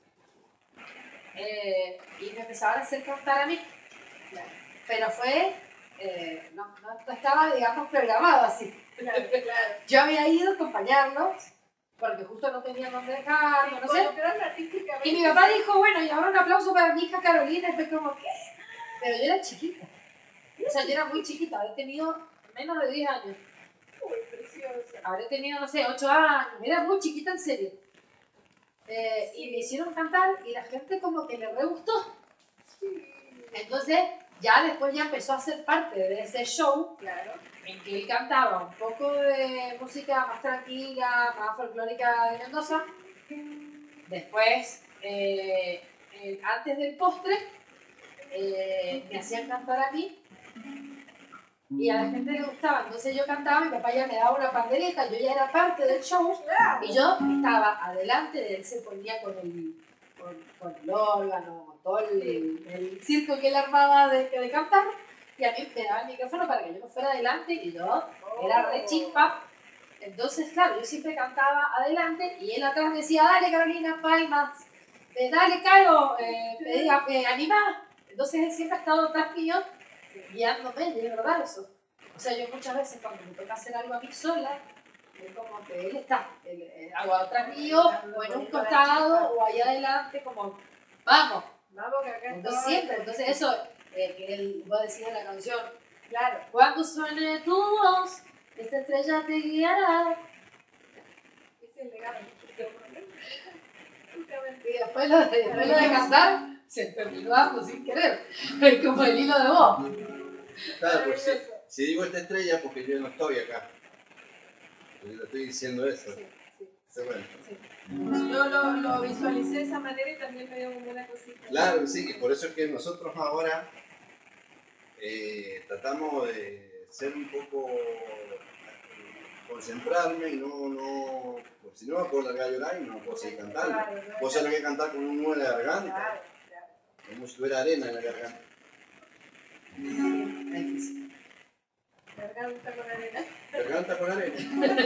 Eh, y me empezaban a hacer cantar a mí. Pero fue, eh, no, no estaba, digamos, programado así. Claro, claro. Yo había ido a acompañarlos porque justo no tenía dónde dejarlo, no sé. Y mi papá dijo, bueno, y ahora un aplauso para mi hija Carolina. Y fue como, ¿qué? Pero yo era chiquita. O sea, yo era muy chiquita, había tenido menos de diez años. Uy, preciosa. Habré tenido, no sé, ocho años. Era muy chiquita en serio. Eh, y me hicieron cantar y la gente como que le re gustó. Sí. Entonces, ya después ya empezó a ser parte de ese show. Claro. En que él cantaba un poco de música más tranquila, más folclórica de Mendoza. Después, eh, eh, antes del postre, eh, me hacían cantar a mí y a la gente le gustaba. Entonces yo cantaba, mi papá ya me daba una pandereta, yo ya era parte del show y yo estaba adelante de él, se ponía con el, con, con el órgano, con todo el, el circo que él armaba de, de cantar. Y a mí me daba el micrófono para que yo me fuera adelante y yo era re chispa. Entonces, claro, yo siempre cantaba adelante y él atrás me decía, dale Carolina, palmas, eh, dale Caro, eh, pedía, eh, animá. Entonces él siempre ha estado atrás mío guiándome, y es verdad eso. O sea, yo muchas veces cuando me toca hacer algo a mí sola, es como que él está, él, eh, algo atrás mío, o en un costado, o ahí adelante, como, vamos. Vamos, que acá Entonces estoy. siempre, entonces eso... Eh, que él va a decir en la canción, Claro. cuando suene tu voz, esta estrella te guiará. Ese es el legado. Y después lo de, después lo de cantar, se terminó dando sin querer, es como el hilo de voz. Claro, pues si, si digo esta estrella porque yo no estoy acá. Yo le estoy diciendo eso. Sí, sí. Sí, bueno. Sí. Yo lo, lo visualicé de esa manera y también me dio una buena cosita. Claro, sí, y por eso es que nosotros ahora eh, tratamos de ser un poco, concentrarme y no, no, pues si no me puedo largar a llorar y no puedo seguir cantando. Claro, no, Puedo salir a cantar con un nudo en la garganta, Claro, claro. como si tuviera arena en la garganta. Garganta con arena. Garganta con arena.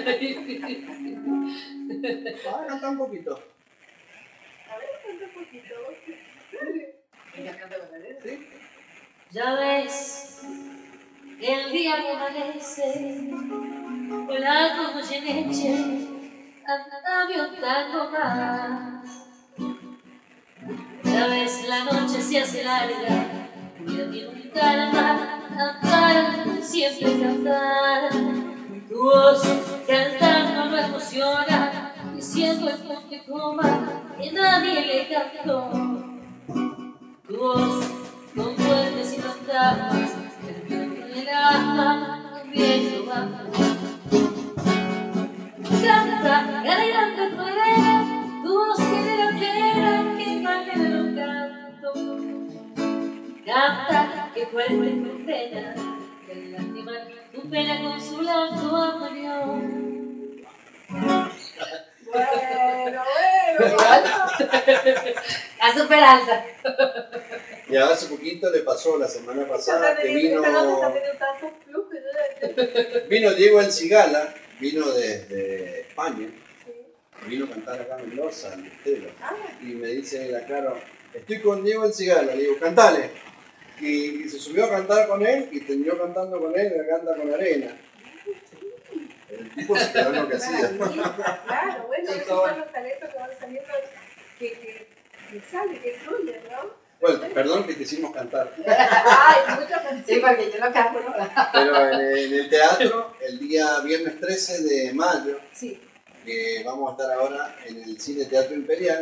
Ah, canta un poquito. A ver, canta un poquito. Garganta con arena. ¿Sí? Ya ves, el día que amanece, volando como Geneche, anda viotando más. Ya ves, la noche se hace larga, vida tiene un calma, cantar, siempre cantar. Tu voz cantando lo emociona, diciendo el no te coma, que nadie le cantó. Tu voz con duendes y fantasmas, el viento del alma, un viento bajo. Canta, garganta fuera, tu voz tiene la pena que vale los cantos. Canta, que fuerte tu pena, que lastimar tu pena con su llanto amarillo. Bueno, bueno. La super alta. Y hace poquito le pasó la semana pasada que vino, vino Diego El Cigala, vino desde España, vino a cantar acá en Mendoza, en Estero, y me dice la Caro, estoy con Diego El Cigala, le digo, cantale. Y, y se subió a cantar con él y terminó cantando con él, la canta con arena. El tipo se quedó en lo que hacía. Claro, bueno, esos son los talentos que van saliendo, que, que, que salen, que fluyen, ¿no? Bueno, perdón que te hicimos cantar. Ay, muchas Sí, porque yo no canto. Pero en, en el teatro, el día viernes trece de mayo, Sí. que vamos a estar ahora en el Cine Teatro Imperial,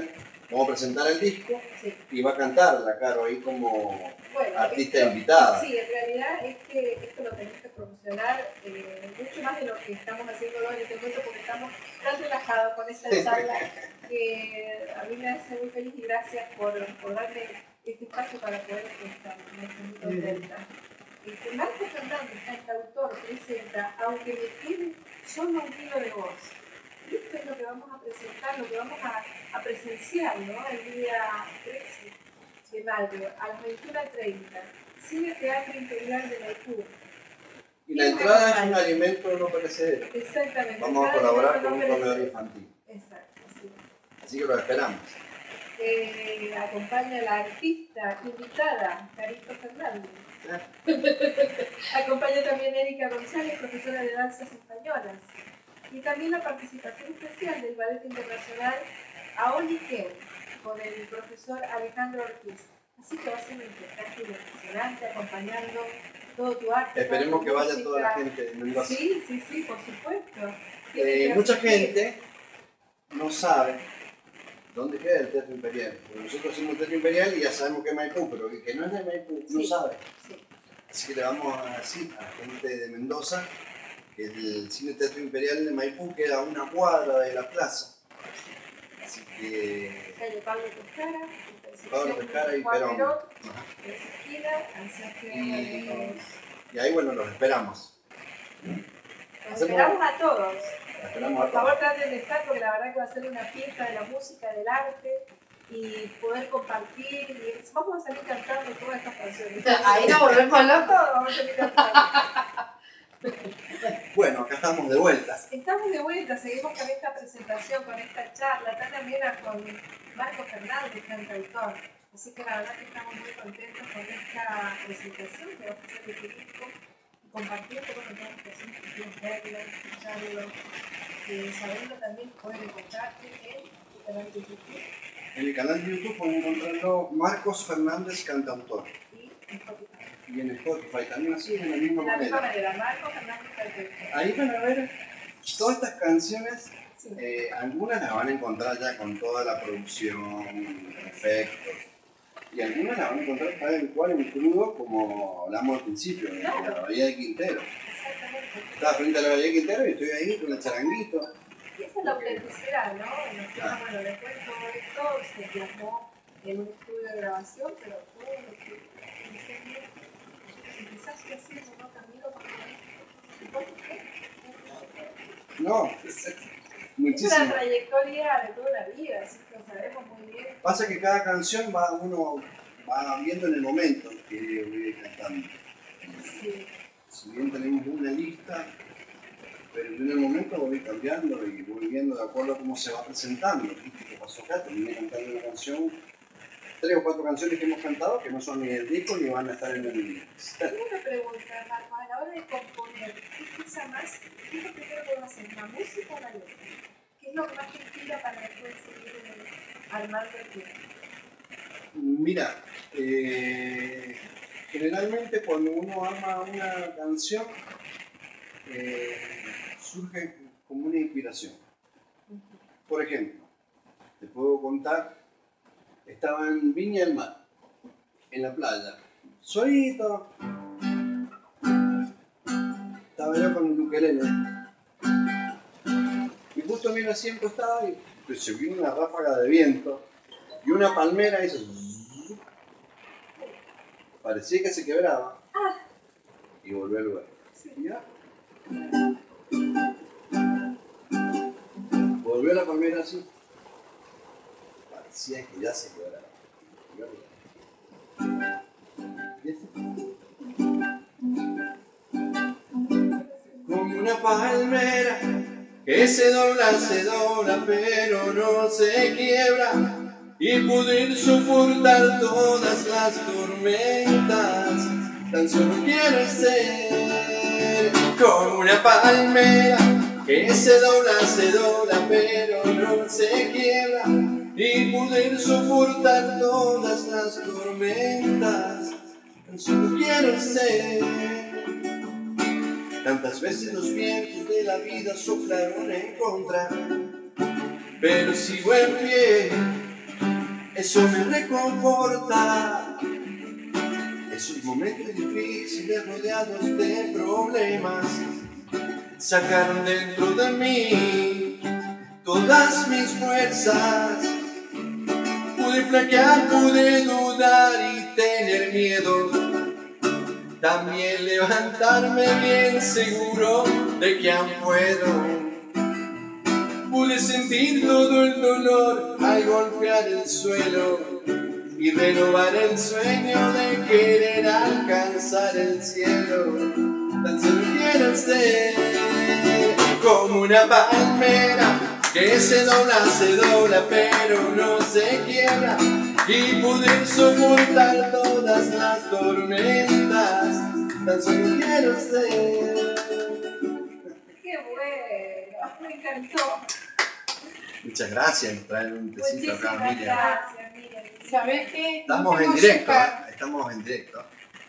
vamos a presentar el disco Sí. y va a cantar la Caro ahí como Bueno, artista esto- invitada. Sí, en realidad es que esto lo tenemos que promocionar eh, mucho más de lo que estamos haciendo hoy en este momento porque estamos tan relajados con esta charla que a mí me hace muy feliz y gracias por, por darme este espacio para poder estar. Me estoy muy contenta. Este, Marcos Fernández, cantautor, presenta Aunque me quede solo un hilo de voz. Esto es lo que vamos a presentar, lo que vamos a, a presenciar, ¿no? El día trece de mayo a las veintiuna treinta. Cine Teatro Imperial de Maipú. Y la entrada es un alimento no perecedero. Exactamente. Vamos a Cada colaborar alimento con un no comedor perecedero. infantil. Exacto, sí. Así que lo esperamos. Eh, acompaña la artista invitada, Carito Fernández. Acompaña también Erika González, profesora de danzas españolas. Y también la participación especial del Ballet Internacional Aoli Ken, con el profesor Alejandro Ortiz. Así que va a ser un espectáculo impresionante, acompañando todo tu arte. Esperemos tu que vaya música. toda la gente de Mendoza. Sí, sí, sí, por supuesto. Tiene Eh, que mucha asistir. gente no sabe dónde queda el Teatro Imperial. Porque nosotros hacemos el Teatro Imperial y ya sabemos que es Maipú, pero el que no es de Maipú no Sí. sabe. Sí. Así que le vamos a decir a la gente de Mendoza que el Cine Teatro Imperial de Maipú queda a una cuadra de la plaza. Así que Calle Pablo Pescara, Pablo Pescara y Juan Perón. Perón, Ajá. en esa esquina, así que Y, bueno, y ahí bueno, los esperamos. los hacemos- esperamos a todos. Los esperamos Por a favor, todos. traten de estar porque la verdad que va a ser una fiesta de la música, del arte y poder compartir. Y vamos a salir cantando todas estas canciones. Ahí nos volvemos locos. Todos vamos a salir cantando. Bueno, acá estamos de vuelta. Estamos de vuelta, seguimos con esta presentación, con esta charla tan amena con Marcos Fernández, cantautor. Así que la verdad que estamos muy contentos con esta presentación que va a hacer el disco y compartir con todas las personas que quieren verlo, escucharlo, y sabiendo también que pueden encontrarte en tu canal de YouTube En el canal de YouTube pueden encontrarlo Marcos Fernández Cantautor. y en Spotify. Y en Spotify también así, de la misma De la misma manera. manera, Marcos Fernández cantautor. Ahí van a ver todas estas canciones. Sí. Eh, algunas las van a encontrar ya con toda la producción, efectos. Y algunas las van a encontrar tal cual en crudo, como hablamos al principio, de Claro. la Bahía de Quintero. Exactamente. Estaba frente a la Bahía de Quintero y estoy ahí con el charanguito. Y esa es la autenticidad, ¿no? En los temas, bueno, después todo esto se plasmó en un estudio de grabación, pero todo lo que empezaste haciendo, ¿no? Camilo, ¿por qué? No, es- Es muchísimo. una trayectoria de toda la vida, así que lo sabemos muy bien. Pasa que cada canción va uno va viendo en el momento que voy a ir cantando. Sí. Si bien tenemos una lista, pero yo en el momento voy cambiando y voy viendo de acuerdo a cómo se va presentando. ¿Viste qué pasó acá? Terminé cantando una canción, tres o cuatro canciones que hemos cantado que no son ni del disco ni van a estar en el Tengo una pregunta, Marco, a la hora de componer, ¿qué pesa más? ¿Qué es lo primero que vas a hacer, la música o la letra? ¿Qué es lo que más te inspira para después seguir eh, armando el tiempo? Mira, eh, generalmente cuando uno ama una canción, eh, surge como una inspiración. Por ejemplo, te puedo contar, estaba en Viña del Mar, en la playa, solito, estaba yo con el ukelele, y justo miro así en costado y pues, se vino una ráfaga de viento, y una palmera hizo zzzz, parecía que se quebraba, y volvió al lugar. Y ya, volvió la palmera así, parecía que ya se quebraba. Y así. Como una palmera que se dobla, se dobla, pero no se quiebra. Y poder soportar todas las tormentas, tan solo quiero ser como una palmera que se dobla, se dobla, pero no se quiebra. Y poder soportar todas las tormentas, tan solo quiero ser. Tantas veces los vientos de la vida soplaron en contra, pero sigo en pie, eso me reconforta. Esos momentos difíciles rodeados de problemas sacaron dentro de mí todas mis fuerzas. Pude flaquear, pude dudar y tener miedo. También levantarme bien seguro de que aún puedo. Pude sentir todo el dolor al golpear el suelo y renovar el sueño de querer alcanzar el cielo. Tan solo quiero ser como una palmera que se dobla, se dobla, pero no se quiebra, y poder soportar todas las tormentas. Tan solo quiero ser. ¡Qué bueno! Me encantó. Muchas gracias, traer un tecito acá, Muchísimas Miriam. gracias, Miriam. ¿Sabés qué? Estamos en directo, ¿eh? Estamos en directo.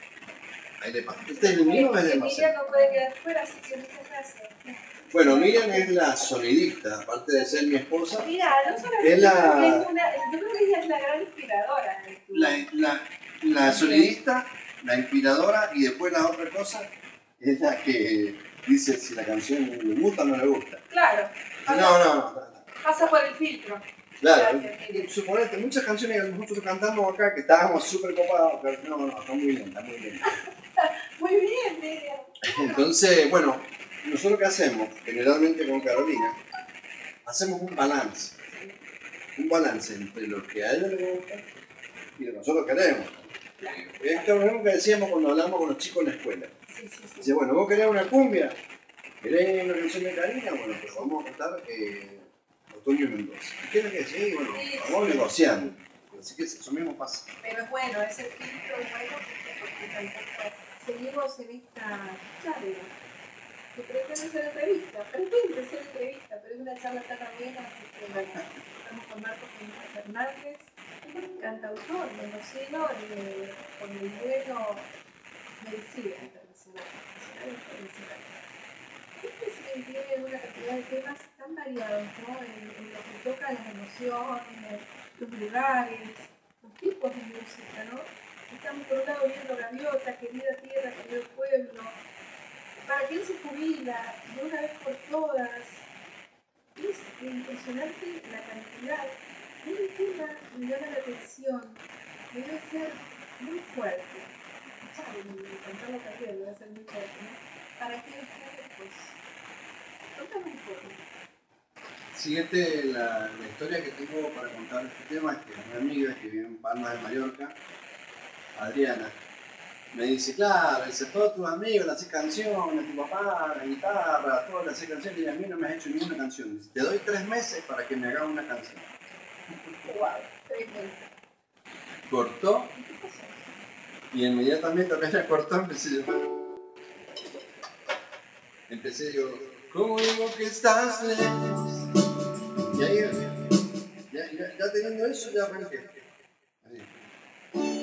Ahí le paso. ¿Este es el mío o es el Porque Marcelo? Miriam no puede quedar fuera, así que muchas gracias. Bueno, Miriam es la sonidista, aparte de ser mi esposa. Mira, no solamente Es la- es una, yo creo que ella es la gran inspiradora. La, la, la sonidista, la inspiradora, y después la otra cosa es la que dice si la canción le gusta o no le gusta. Claro, pasa, No, no, no. pasa por el filtro. Claro, Gracias, Miriam. suponete, muchas canciones que nosotros cantamos acá que estábamos súper copados, pero no, no, está muy bien, está muy bien. Muy bien, Miriam. Entonces, bueno, nosotros qué hacemos, generalmente con Carolina, hacemos un balance. Un balance entre lo que a ella le gusta y lo que nosotros queremos. Es lo mismo que decíamos cuando hablamos con los chicos en la escuela. Sí, sí, sí. Dice, bueno, vos querés una cumbia, querés una canción de Karina, bueno, pues vamos a cantar eh, Otoño Mendoza. ¿Qué es lo que decís? Bueno, vamos negociando. Así que eso mismo pasa. Pero es bueno, ese filtro es bueno porque tampoco seguimos en esta charla. Que pretende ser entrevista, pretende ser entrevista, pero es una charla tan amena, así que bueno, estamos con Marcos Fernández, cantautor mendocino eh, con el duelo Medicina Internacional. Nacional e Internacional. Este sí tiene una cantidad de temas tan variados, ¿no? En, en lo que toca las emociones, los lugares, los tipos de música, ¿no? Estamos por un lado viendo Gaviota, Querida Tierra, Querido Pueblo, para que él se jubila de una vez por todas. Es impresionante la cantidad. Un tema me llama la atención, debe ser muy fuerte. Escuchar y cantarlo también debe ser muy fuerte, ¿no? ¿Para qué ustedes, pues? Cuéntame un poco. Siguiente, la, la historia que tengo para contar este tema es que una amiga que vive en Palma de Mallorca, Adriana, me dice, claro, dice, todos tus amigos le hacen canciones, tu papá, la guitarra, todos le hacen canciones, y a mí no me has hecho ninguna canción. Dice, te doy tres meses para que me hagas una canción. Wow, tres meses. Cortó, y inmediatamente apenas cortó, empecé yo. Empecé yo, ¿cómo digo que estás lejos? Y ahí, ya, ya, ya teniendo eso, ya arranqué. Ahí.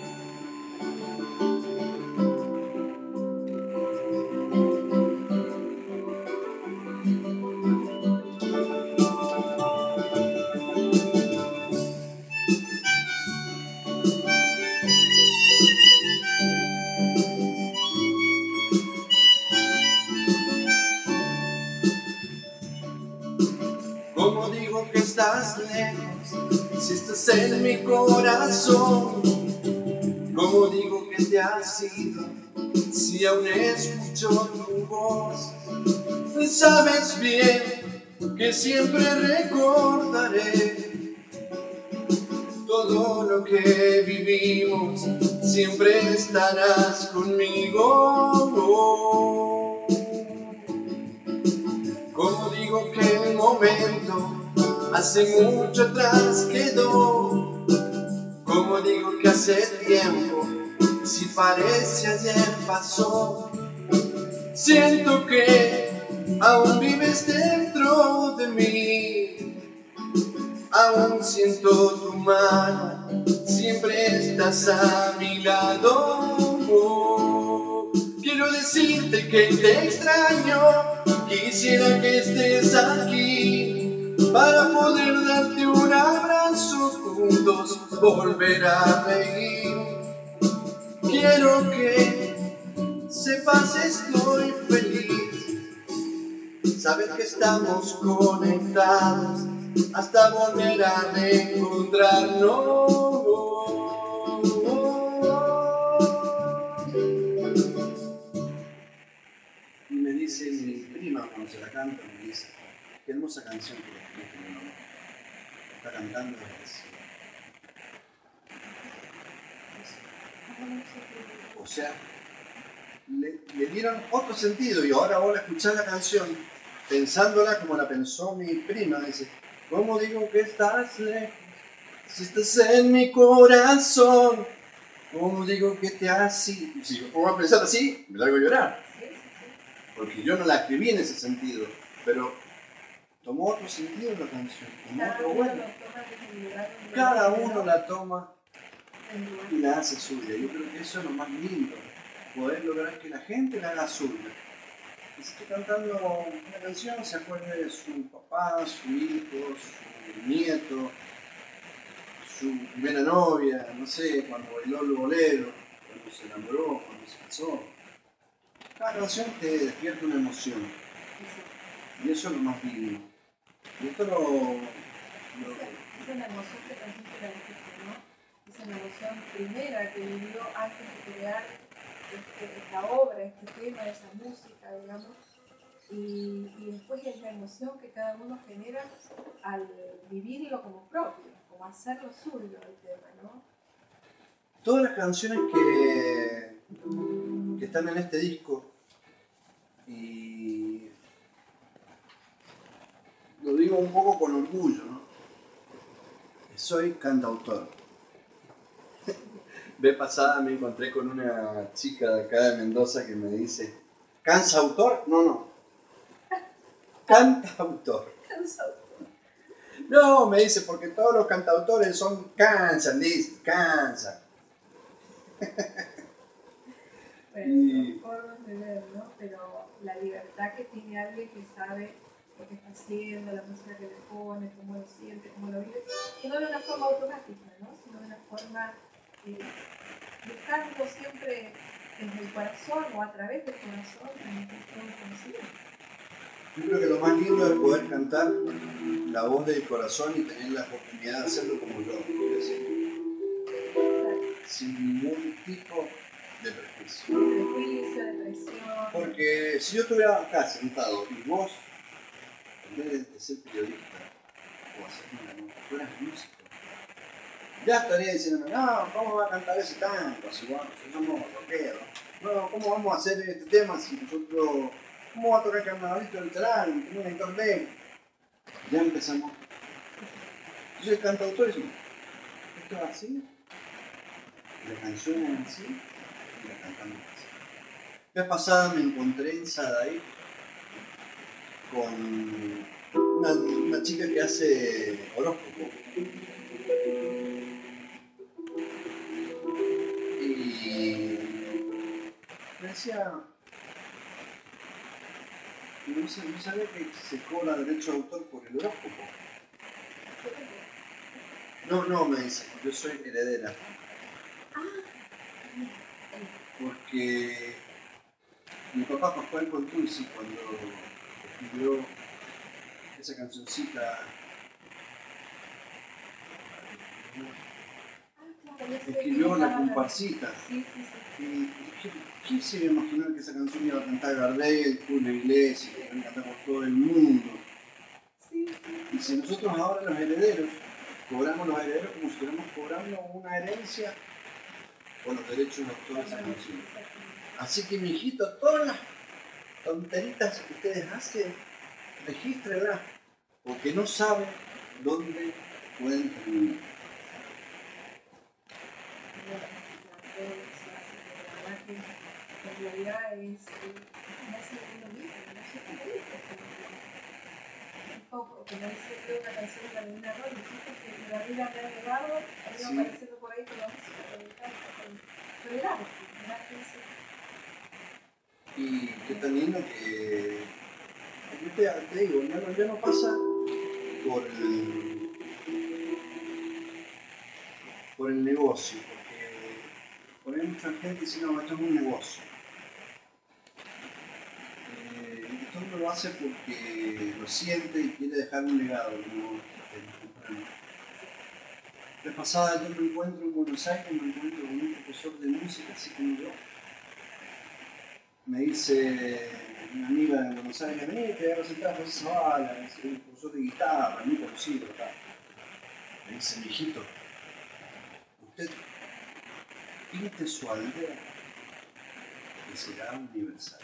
Como digo que estás lejos, si estás en mi corazón. Como digo que te has ido, si aún escucho tu voz. Sabes bien que siempre recordaré todo lo que vivimos, siempre estarás conmigo. Como digo que el momento hace mucho atrás quedó. Como digo que hace tiempo, si parece ayer pasó. Siento que aún vives dentro de mí. Aún siento tu mano, siempre estás a mi lado. Oh, quiero decirte que te extraño. Quisiera que estés aquí para poder darte un abrazo juntos volver a reír. Quiero que sepas estoy feliz, saber que estamos conectados hasta volver a reencontrarnos. Y me dice mi prima cuando se la canta, me dice, qué hermosa canción que le escribiste, mi mamá. Está cantando desde o sea, le, le dieron otro sentido y ahora vos la escuchás la canción pensándola como la pensó mi prima. Dice, ¿cómo digo que estás lejos? Si estás en mi corazón, ¿cómo digo que te así? Si yo pongo a pensar así, me largo a llorar. Porque yo no la escribí en ese sentido, pero tomó otro sentido la canción, tomó otro bueno. Cada uno la toma y la hace suya. Yo creo que eso es lo más lindo, poder lograr que la gente la haga suya. Y si estoy cantando una canción, se acuerde de su papá, su hijo, su nieto, su primera novia, no sé, cuando bailó el bolero, cuando se enamoró, cuando se casó. Cada canción te despierta una emoción. Y eso es lo más lindo. Y esto lo... lo esa es la emoción que transmite la gente, ¿no? Esa es la emoción primera que vivió antes de crear este, esta obra, este tema, esa música, digamos. Y, y después es la emoción que cada uno genera al vivirlo como propio, como hacerlo suyo el tema, ¿no? Todas las canciones que, que están en este disco, y lo digo un poco con orgullo, ¿no? Soy cantautor. Vez pasada me encontré con una chica de acá de Mendoza que me dice, ¿cansautor? No, no. Cantautor. No, me dice, porque todos los cantautores son cansan, dice, cansan. Bueno, son formas de ver, ¿no? Pero la libertad que tiene alguien que sabe lo que está haciendo, la música que le pone, cómo lo siente, cómo lo vive, que no de una forma automática, ¿no? Sino de una forma eh, buscando siempre desde el corazón o a través del corazón en todo el conocimiento. Yo creo que lo más lindo es poder cantar la voz del corazón y tener la oportunidad de hacerlo como yo, sin ningún tipo de prejuicio. Prejuicio, depresión. Porque si yo estuviera acá sentado y vos, en vez de ser periodista o hacer una nota, fueras músico, ya estaría diciéndome, no, ¿cómo va a cantar ese tango si vos, si somos rockeros? No, ¿cómo vamos a hacer este tema si nosotros... ¿Cómo va a tocar Carnavalito literal? Un editor B. Ya empezamos. Yo soy cantautor y digo, esto es así, la canción es así y la cantamos así. La vez pasada me encontré en Sadaí con una, una chica que hace horóscopo. Y me decía, No, no sabía que se cobra derecho de autor por el horóscopo. No, no, me dice, yo soy heredera. Porque mi papá Pascual Contursi, cuando escribió esa cancioncita, escribió La Comparsita. Y ¿quién se iba a imaginar que esa canción iba a cantar Gardel, Julio Iglesias, que iba a cantar por todo el mundo? Y si nosotros ahora los herederos cobramos los herederos como si estuviéramos cobrando una herencia por los derechos de autor de esa canción. Así que, mi hijito, todas las tonteritas que ustedes hacen, regístrenlas, porque no saben dónde pueden terminar. En realidad es no sé uno mismo, no sé cómo es. Un poco, que no dice que una canción de Carolina Roy, que la vida me ha llevado, ha ido apareciendo por ahí con la música, con el canto, con el arte, el arte en sí. Y qué tan lindo que, yo te, te digo, ya no, ya no pasa por el, por el negocio, porque por ahí mucha gente dice, no, esto es un negocio. Eh, esto uno lo hace porque lo siente y quiere dejar un legado, como el La pasada yo me encuentro en Buenos Aires, me encuentro con un profesor de música, así como yo. Me dice una amiga de Buenos Aires, vení, te voy a presentar a José Zavala, es un profesor de guitarra, muy conocido acá. Me dice, mijito, usted pinte su aldea y será universal.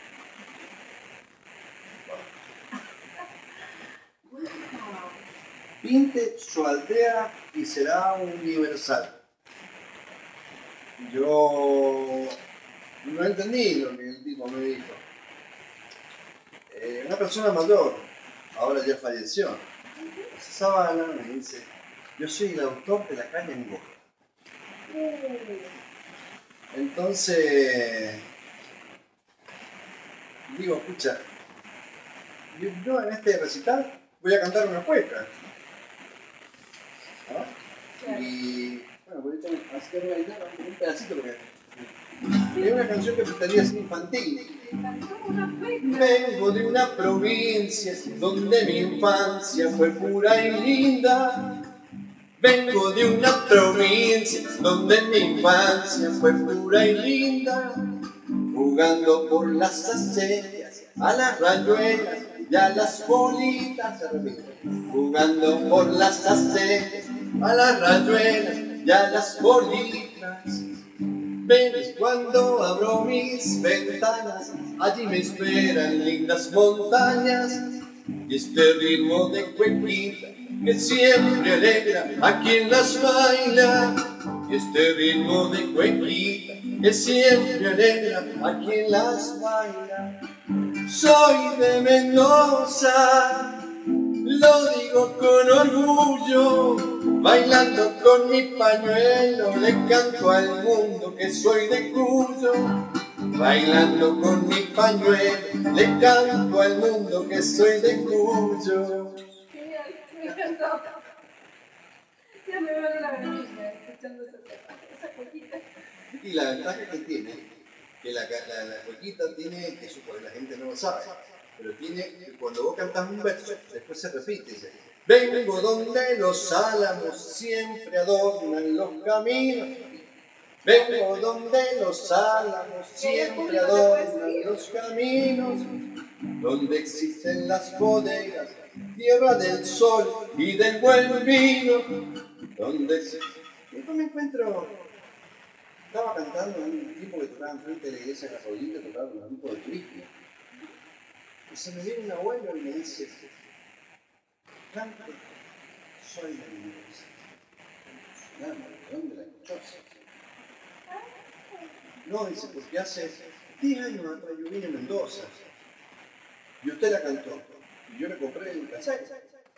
Pinte su aldea y será universal. Yo no entendí lo que el tipo me dijo. Eh, una persona mayor, ahora ya falleció. José Zavala me dice, yo soy el autor de La Caña en Boca. Entonces, digo, escucha, yo en este recital voy a cantar una cueca. ¿No? Claro. Y bueno, por eso hacer una guitarra, un pedacito porque es una canción que pretendía ser infantil. Vengo de una provincia donde mi infancia fue pura y linda. Vengo de una provincia donde mi infancia fue pura y linda. Jugando por las aceras, a las rayuelas y a las bolitas. Se repite. Jugando por las aceras, a las rayuelas y a las bolitas. Ves cuando abro mis ventanas, allí me esperan lindas montañas. Y este ritmo de cuequita que siempre alegra a quien las baila. Y este ritmo de cuequita que siempre alegra a quien las baila. Soy de Mendoza, lo digo con orgullo, bailando con mi pañuelo le canto al mundo que soy de Cuyo. Bailando con mi pañuelo le canto al mundo que soy de Cuyo. Genial, me encantó. Ya me veo la granilla escuchando esa, esa cuequita. Y la ventaja que tiene, que la, la, la cuequita tiene, que eso pues la gente no lo sabe, pero tiene que cuando vos cantás un verso, después se repite, dice, vengo donde los álamos siempre adornan los caminos. Vengo donde los álamos siempre adornan los caminos. Donde existen las bodegas, tierra del sol y del buen vino. Donde se... Y después me encuentro, estaba cantando un tipo que tocaba enfrente de la iglesia católica, tocaba un grupo de turismo. Y se me viene un abuelo y me dice, cante, soy de Mendoza. ¿De dónde la escuchó? No, dice, porque hace diez años atrás yo vine a Mendoza y usted la cantó. Y yo le compré el cassette.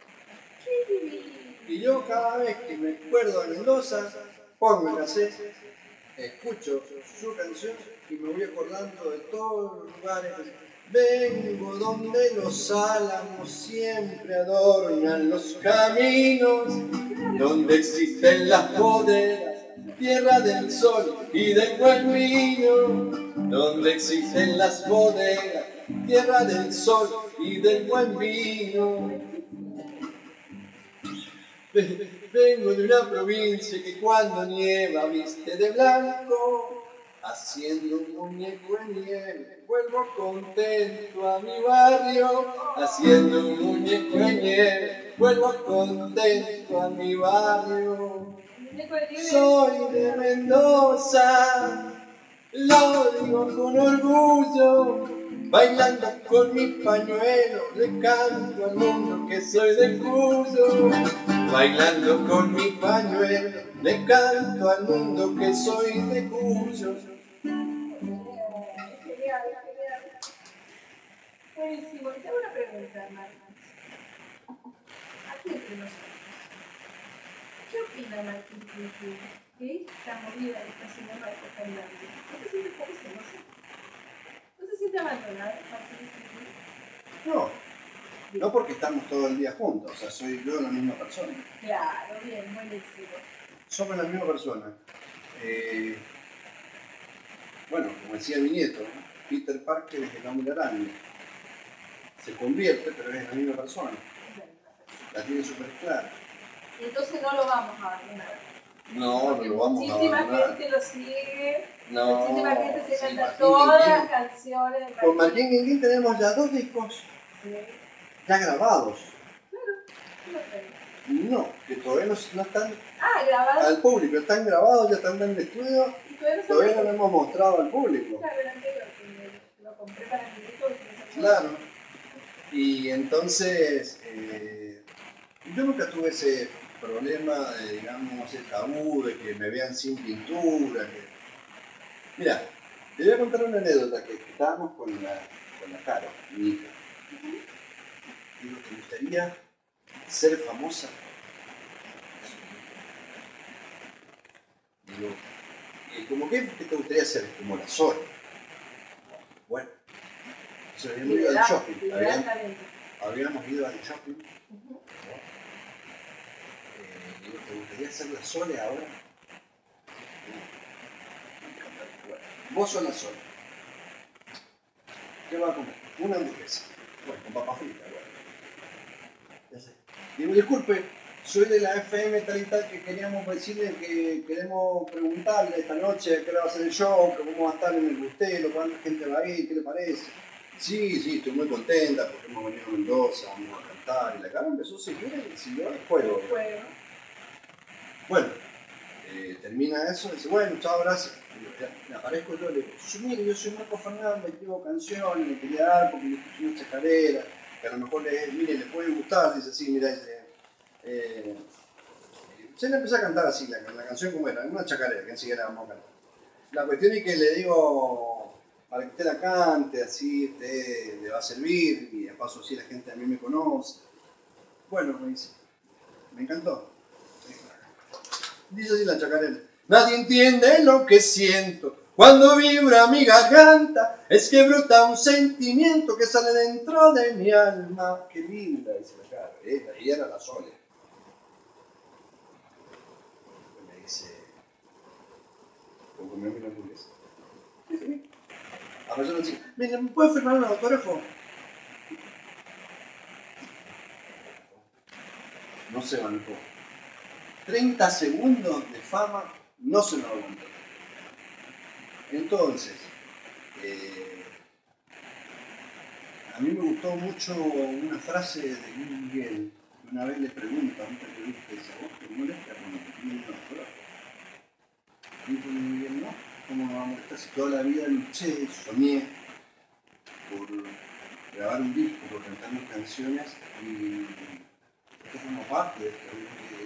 Y yo cada vez que me acuerdo de Mendoza, pongo el cassette, escucho su canción y me voy acordando de todos los lugares. Vengo donde los álamos siempre adornan los caminos, donde existen las bodegas, tierra del sol y del buen vino. Donde existen las bodegas, tierra del sol y del buen vino. Vengo de una provincia que cuando nieva viste de blanco, haciendo un muñeco en nieve, vuelvo contento a mi barrio. Haciendo un muñeco en nieve, vuelvo contento a mi barrio. Soy de Mendoza, lo digo con orgullo, bailando con mi pañuelo le canto al mundo que soy de Cuyo. Bailando con mi pañuelo le canto al mundo que soy de Cuyo. Genial, genial. Buenísimo. Y tengo una pregunta, Marta. Aquí entre nosotros. ¿Qué opina Martín Tintín de esta movida que está haciendo Marco Fernández? ¿No se siente poco celoso? ¿No se siente abandonado, Martín Tintín? No, no porque estamos todo el día juntos, o sea, soy yo la misma persona. Claro, bien, buenísimo. somos la misma persona. Eh, bueno, como decía mi nieto, ¿no? Peter Parker es el hombre araña. Se convierte, pero es la misma persona. La tiene súper clara. Y entonces no lo vamos a abandonar. No, no lo vamos a Muchísima abandonar. gente lo sigue. No, Muchísima gente se sí, canta Martín todas Guinguín. las canciones. de Con Martín Guinguín tenemos ya dos discos Sí. ya grabados. No sé. No, que todavía no, no están Ah, grabado. al público, están grabados, ya están en el estudio, Y todavía no todavía no se lo hemos mostrado al público. Claro, el anterior, que lo compré para mi hijo. Claro. Y entonces, eh, yo nunca tuve ese problema de, digamos, ese tabú de que me vean sin pintura. Que... Mira, te voy a contar una anécdota que, que estábamos con la, con la Caro, mi hija. Digo, ¿te gustaría ser famosa? Digo, ¿y como qué, qué te gustaría ser? Como la Sol. Bueno, entonces habíamos ido al shopping. Habíamos, habíamos ido al shopping. Uh-huh. Eh, digo, ¿te gustaría ser la Sole ahora? Bueno, vos sos la Sole. ¿Qué vas a comer? Una hamburguesa. Bueno, con papas fritas, bueno. Ya sé. Digo, disculpe, soy de la F M tal y tal que queríamos decirle que queremos preguntarle esta noche qué va a ser el show, que cómo va a estar en el Bustelo, cuánta gente va a ir, qué le parece. Sí, sí, estoy muy contenta porque hemos venido a Mendoza, vamos a cantar. Y la cara empezó a seguir y siguió el juego. Bueno. Bueno, eh, termina eso y dice, bueno, chao, gracias. Y me aparezco yo y le digo, yo, mire, yo soy Marco Fernández, escribo canciones, me quería dar porque le escuché una chacarera, que a lo mejor le, mire, le puede gustar. Dice, sí, mira, dice, eh, se le empezó a cantar así la, la canción como era, una chacarera, que enseguida la vamos a cantar. La cuestión es que le digo, para que usted la cante, así usted le va a servir, y de paso así la gente a mí me conoce. Bueno, me dice, me encantó. Dice así la chacarera. Nadie entiende lo que siento cuando vibra mi garganta. Es que brota un sentimiento que sale dentro de mi alma. Qué linda dice la cara. ¿Eh? Ella era la Sole. Me dice, ¿puedo comerme una hamburguesa? Sí, sí. A veces me dice, mira, ¿me puedes firmar un autógrafo? No se bancó. treinta segundos de fama no se lo aguantó. Entonces, eh, a mí me gustó mucho una frase de Luis Miguel, que una vez le pregunta a un periodista, dice, ¿a vos te molesta cuando te piden un autógrafo? Y dijo Luis Miguel, no, ¿cómo me va a molestar si toda la vida luché, soñé por grabar un disco, por cantar mis canciones y esto forma parte de esto?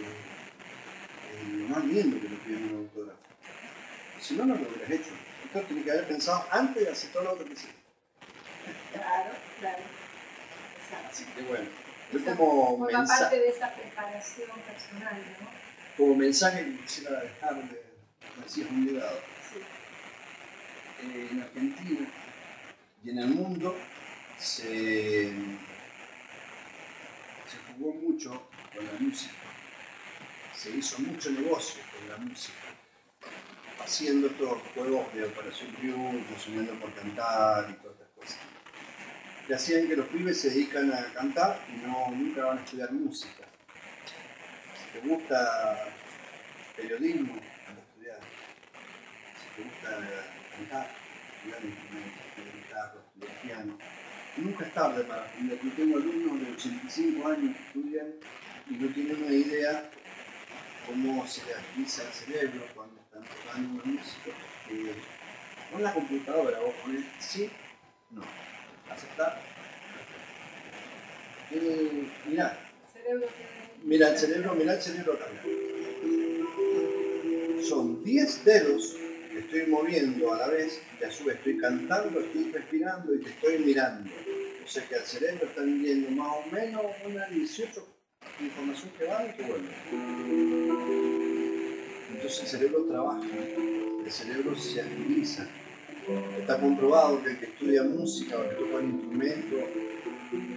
Lo más lindo que nos piden un autógrafo. Si no, no lo hubieras hecho. Entonces tenés que haber pensado antes de hacer todo lo otro que hiciste. Claro, claro. Exacto. Así que bueno, es como Forma mensaje, parte de esa preparación personal, ¿no? como mensaje que quisiera dejarle, así es un legado. Sí. Eh, en Argentina y en el mundo se, se jugó mucho con la música. Se hizo mucho negocio con la música, haciendo estos juegos de Operación Triunfo, soñando por cantar y todas estas cosas. Que hacían que los pibes se dedican a cantar y no, nunca van a estudiar música. Si te gusta periodismo, anda a estudiar. Si te gusta cantar, estudiar instrumentos, estudiar guitarra, estudiar piano. Nunca es tarde para aprender. Yo tengo alumnos de ochenta y cinco años que estudian y no tienen una idea cómo se le agiliza el cerebro cuando están tocando una música. Eh, con la computadora vos ponés sí, no, aceptar. Eh, mirá, Cerebro que... mira el cerebro, mirá el cerebro acá. Son diez dedos que estoy moviendo a la vez y a su vez estoy cantando, estoy respirando y te estoy mirando. O sea que al cerebro está viniendo más o menos unas dieciocho información que va y que vuelve. Entonces el cerebro trabaja, el cerebro se agiliza. Está comprobado que el que estudia música o el que toca un instrumento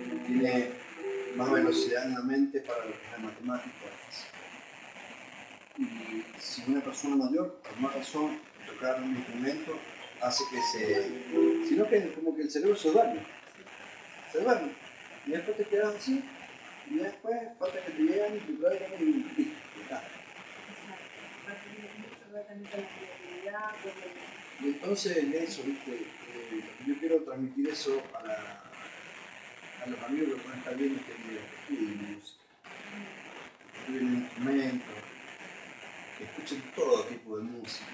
tiene más velocidad en la mente para lo que es la matemática o la física. Y si una persona mayor, por más razón, tocar un instrumento hace que se... sino que como que el cerebro se duerme. Se duerme. Y después te quedas así, y después falta que te lleguen y te traigan y listo. Y entonces eso, ¿viste? Eh, yo quiero transmitir eso a, la, a los amigos que pueden estar viendo este video, que estudien música, que estudien instrumentos, que escuchen todo tipo de música.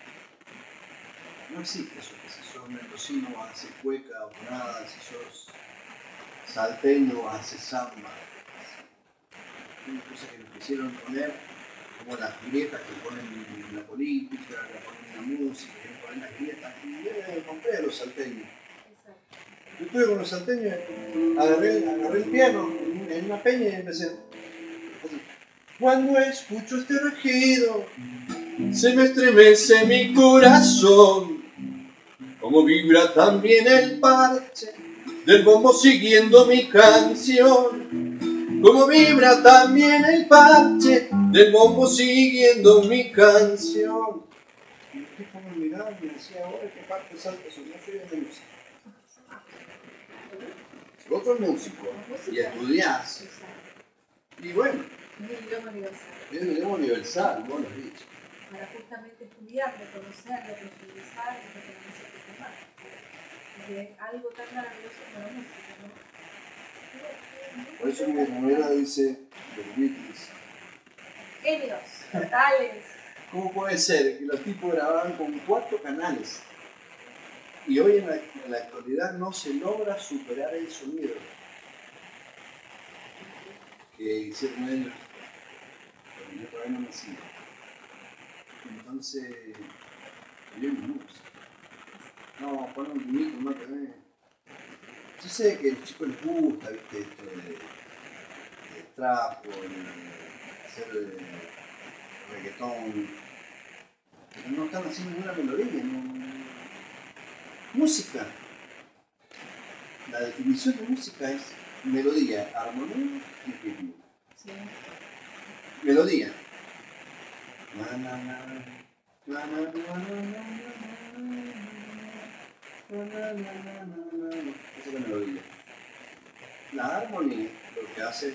No existe eso, que si sos mendocino vas a hacer cueca o nada, si sos salteño vas a hacer samba. Hay cosas que nos quisieron poner, como las grietas que ponen en la política, que ponen en la música, que ponen las grietas. Y yo me compré a los salteños. Yo estuve con los salteños, agarré, agarré el piano en una peña y empecé así. Cuando escucho este rugido, se me estremece mi corazón, como vibra también el parche del bombo siguiendo mi canción, como vibra también el parche del bombo siguiendo mi canción. Y el tipo me miraba y me decía, ahora qué parte salta eso, no soy de música. Si vos sos músico y estudiás, y bueno, Es el idioma universal. es el idioma universal, vos lo has dicho. Para justamente estudiar, reconocerlo, profundizar y reconocer que es más. Porque algo tan maravilloso como la música, ¿no? Por eso mi novela dice los Beatles. Genios, totales. ¿Cómo puede ser que los tipos grababan con cuatro canales y hoy en la, en la actualidad no se logra superar el sonido que hicieron ellos cuando yo todavía no nací? Entonces, yo no música. No, ponen un mito más que ver. Yo sé que a los chicos les gusta, viste, esto de, de trapo, de hacer de reggaetón, pero no están haciendo ninguna melodía, no. Música. La definición de música es melodía, armonía y ritmo. Sí. Melodía. Na, na, na, na, na, na, na, na, na, na. Esa es la melodía. La armonía lo que hace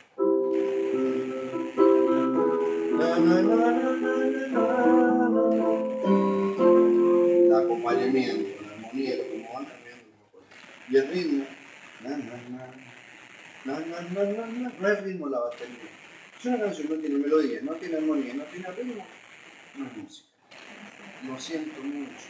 na, na, na, na, na, na. El acompañamiento, la armonía, como van cambiando los acordes. Y el ritmo, na, na, na, na, na, na, na, na. No es ritmo la batería. Si una canción no tiene melodía, no tiene armonía, no tiene ritmo, no es música. Lo siento mucho.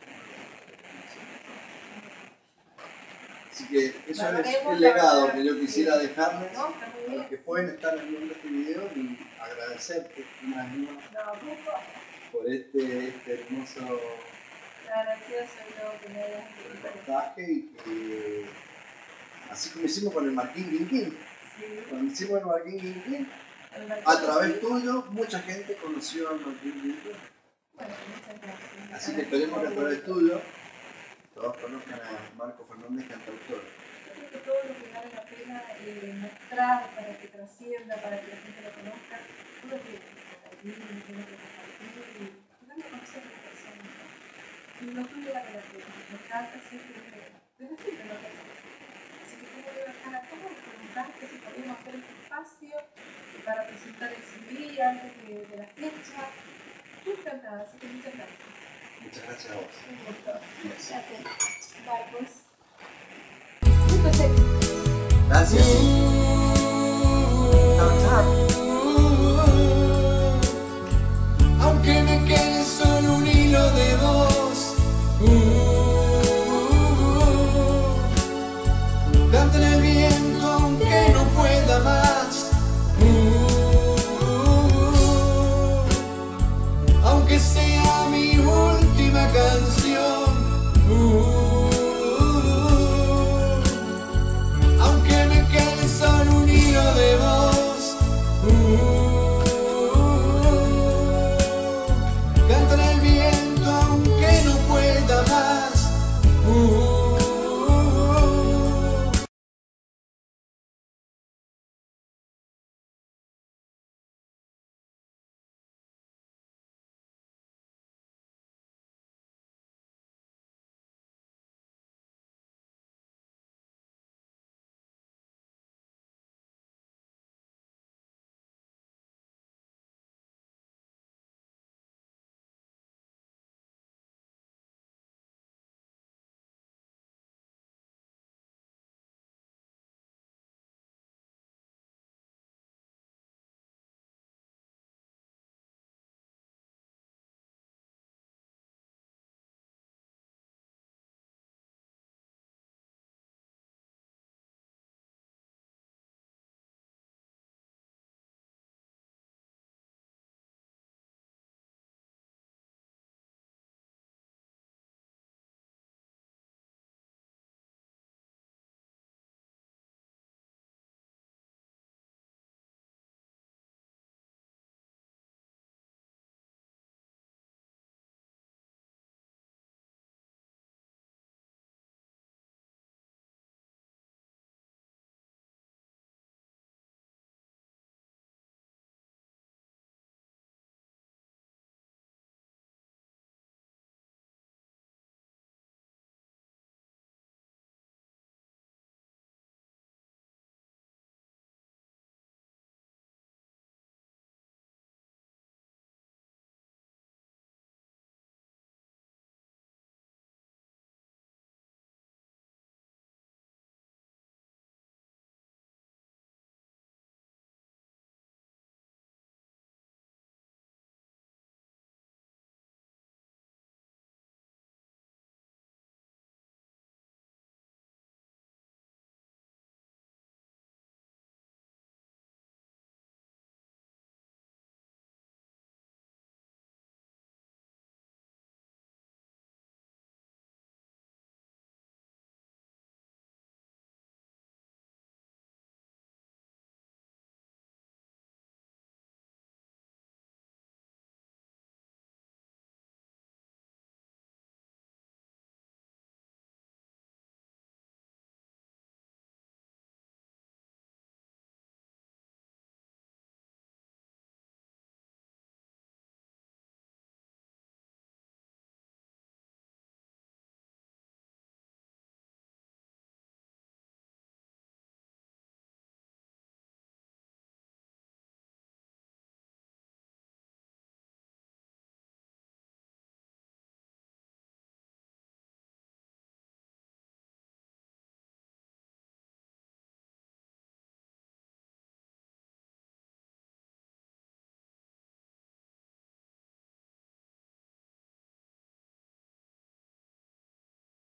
Así que eso es el legado que yo quisiera dejarles No, está muy a los bien. que pueden estar viendo este video y agradecerte una vez más No, poco. por este, este hermoso Agradecido soy yo que me hayas invitado. reportaje y que así como hicimos con el Marquín Guinquín. Sí. Cuando hicimos el Marquín Guinquín, El Marquín a través sí. tuyo mucha gente conoció al Marquín Guinquín. Bueno, muchas gracias. Así que esperemos que a través tuyo todos conozcan a Marco Fernández, cantautor. Yo creo que todo lo que vale la pena eh, mostrar para que trascienda, para que la gente lo conozca, todo lo que allí tiene que compartir y darle a conocer a las personas. Y no tuve la pena, me encanta siempre, desde siempre lo que haces. Así que tengo que dejar a todos preguntarte si podemos hacer este espacio para presentar el C D antes de, de la fecha. Estoy encantada, así que muchas gracias. Muchas gracias a vos. Un gusto. Yes. Gracias. Marcos. Entonces, Gracias. Chao, chao. Aunque me quede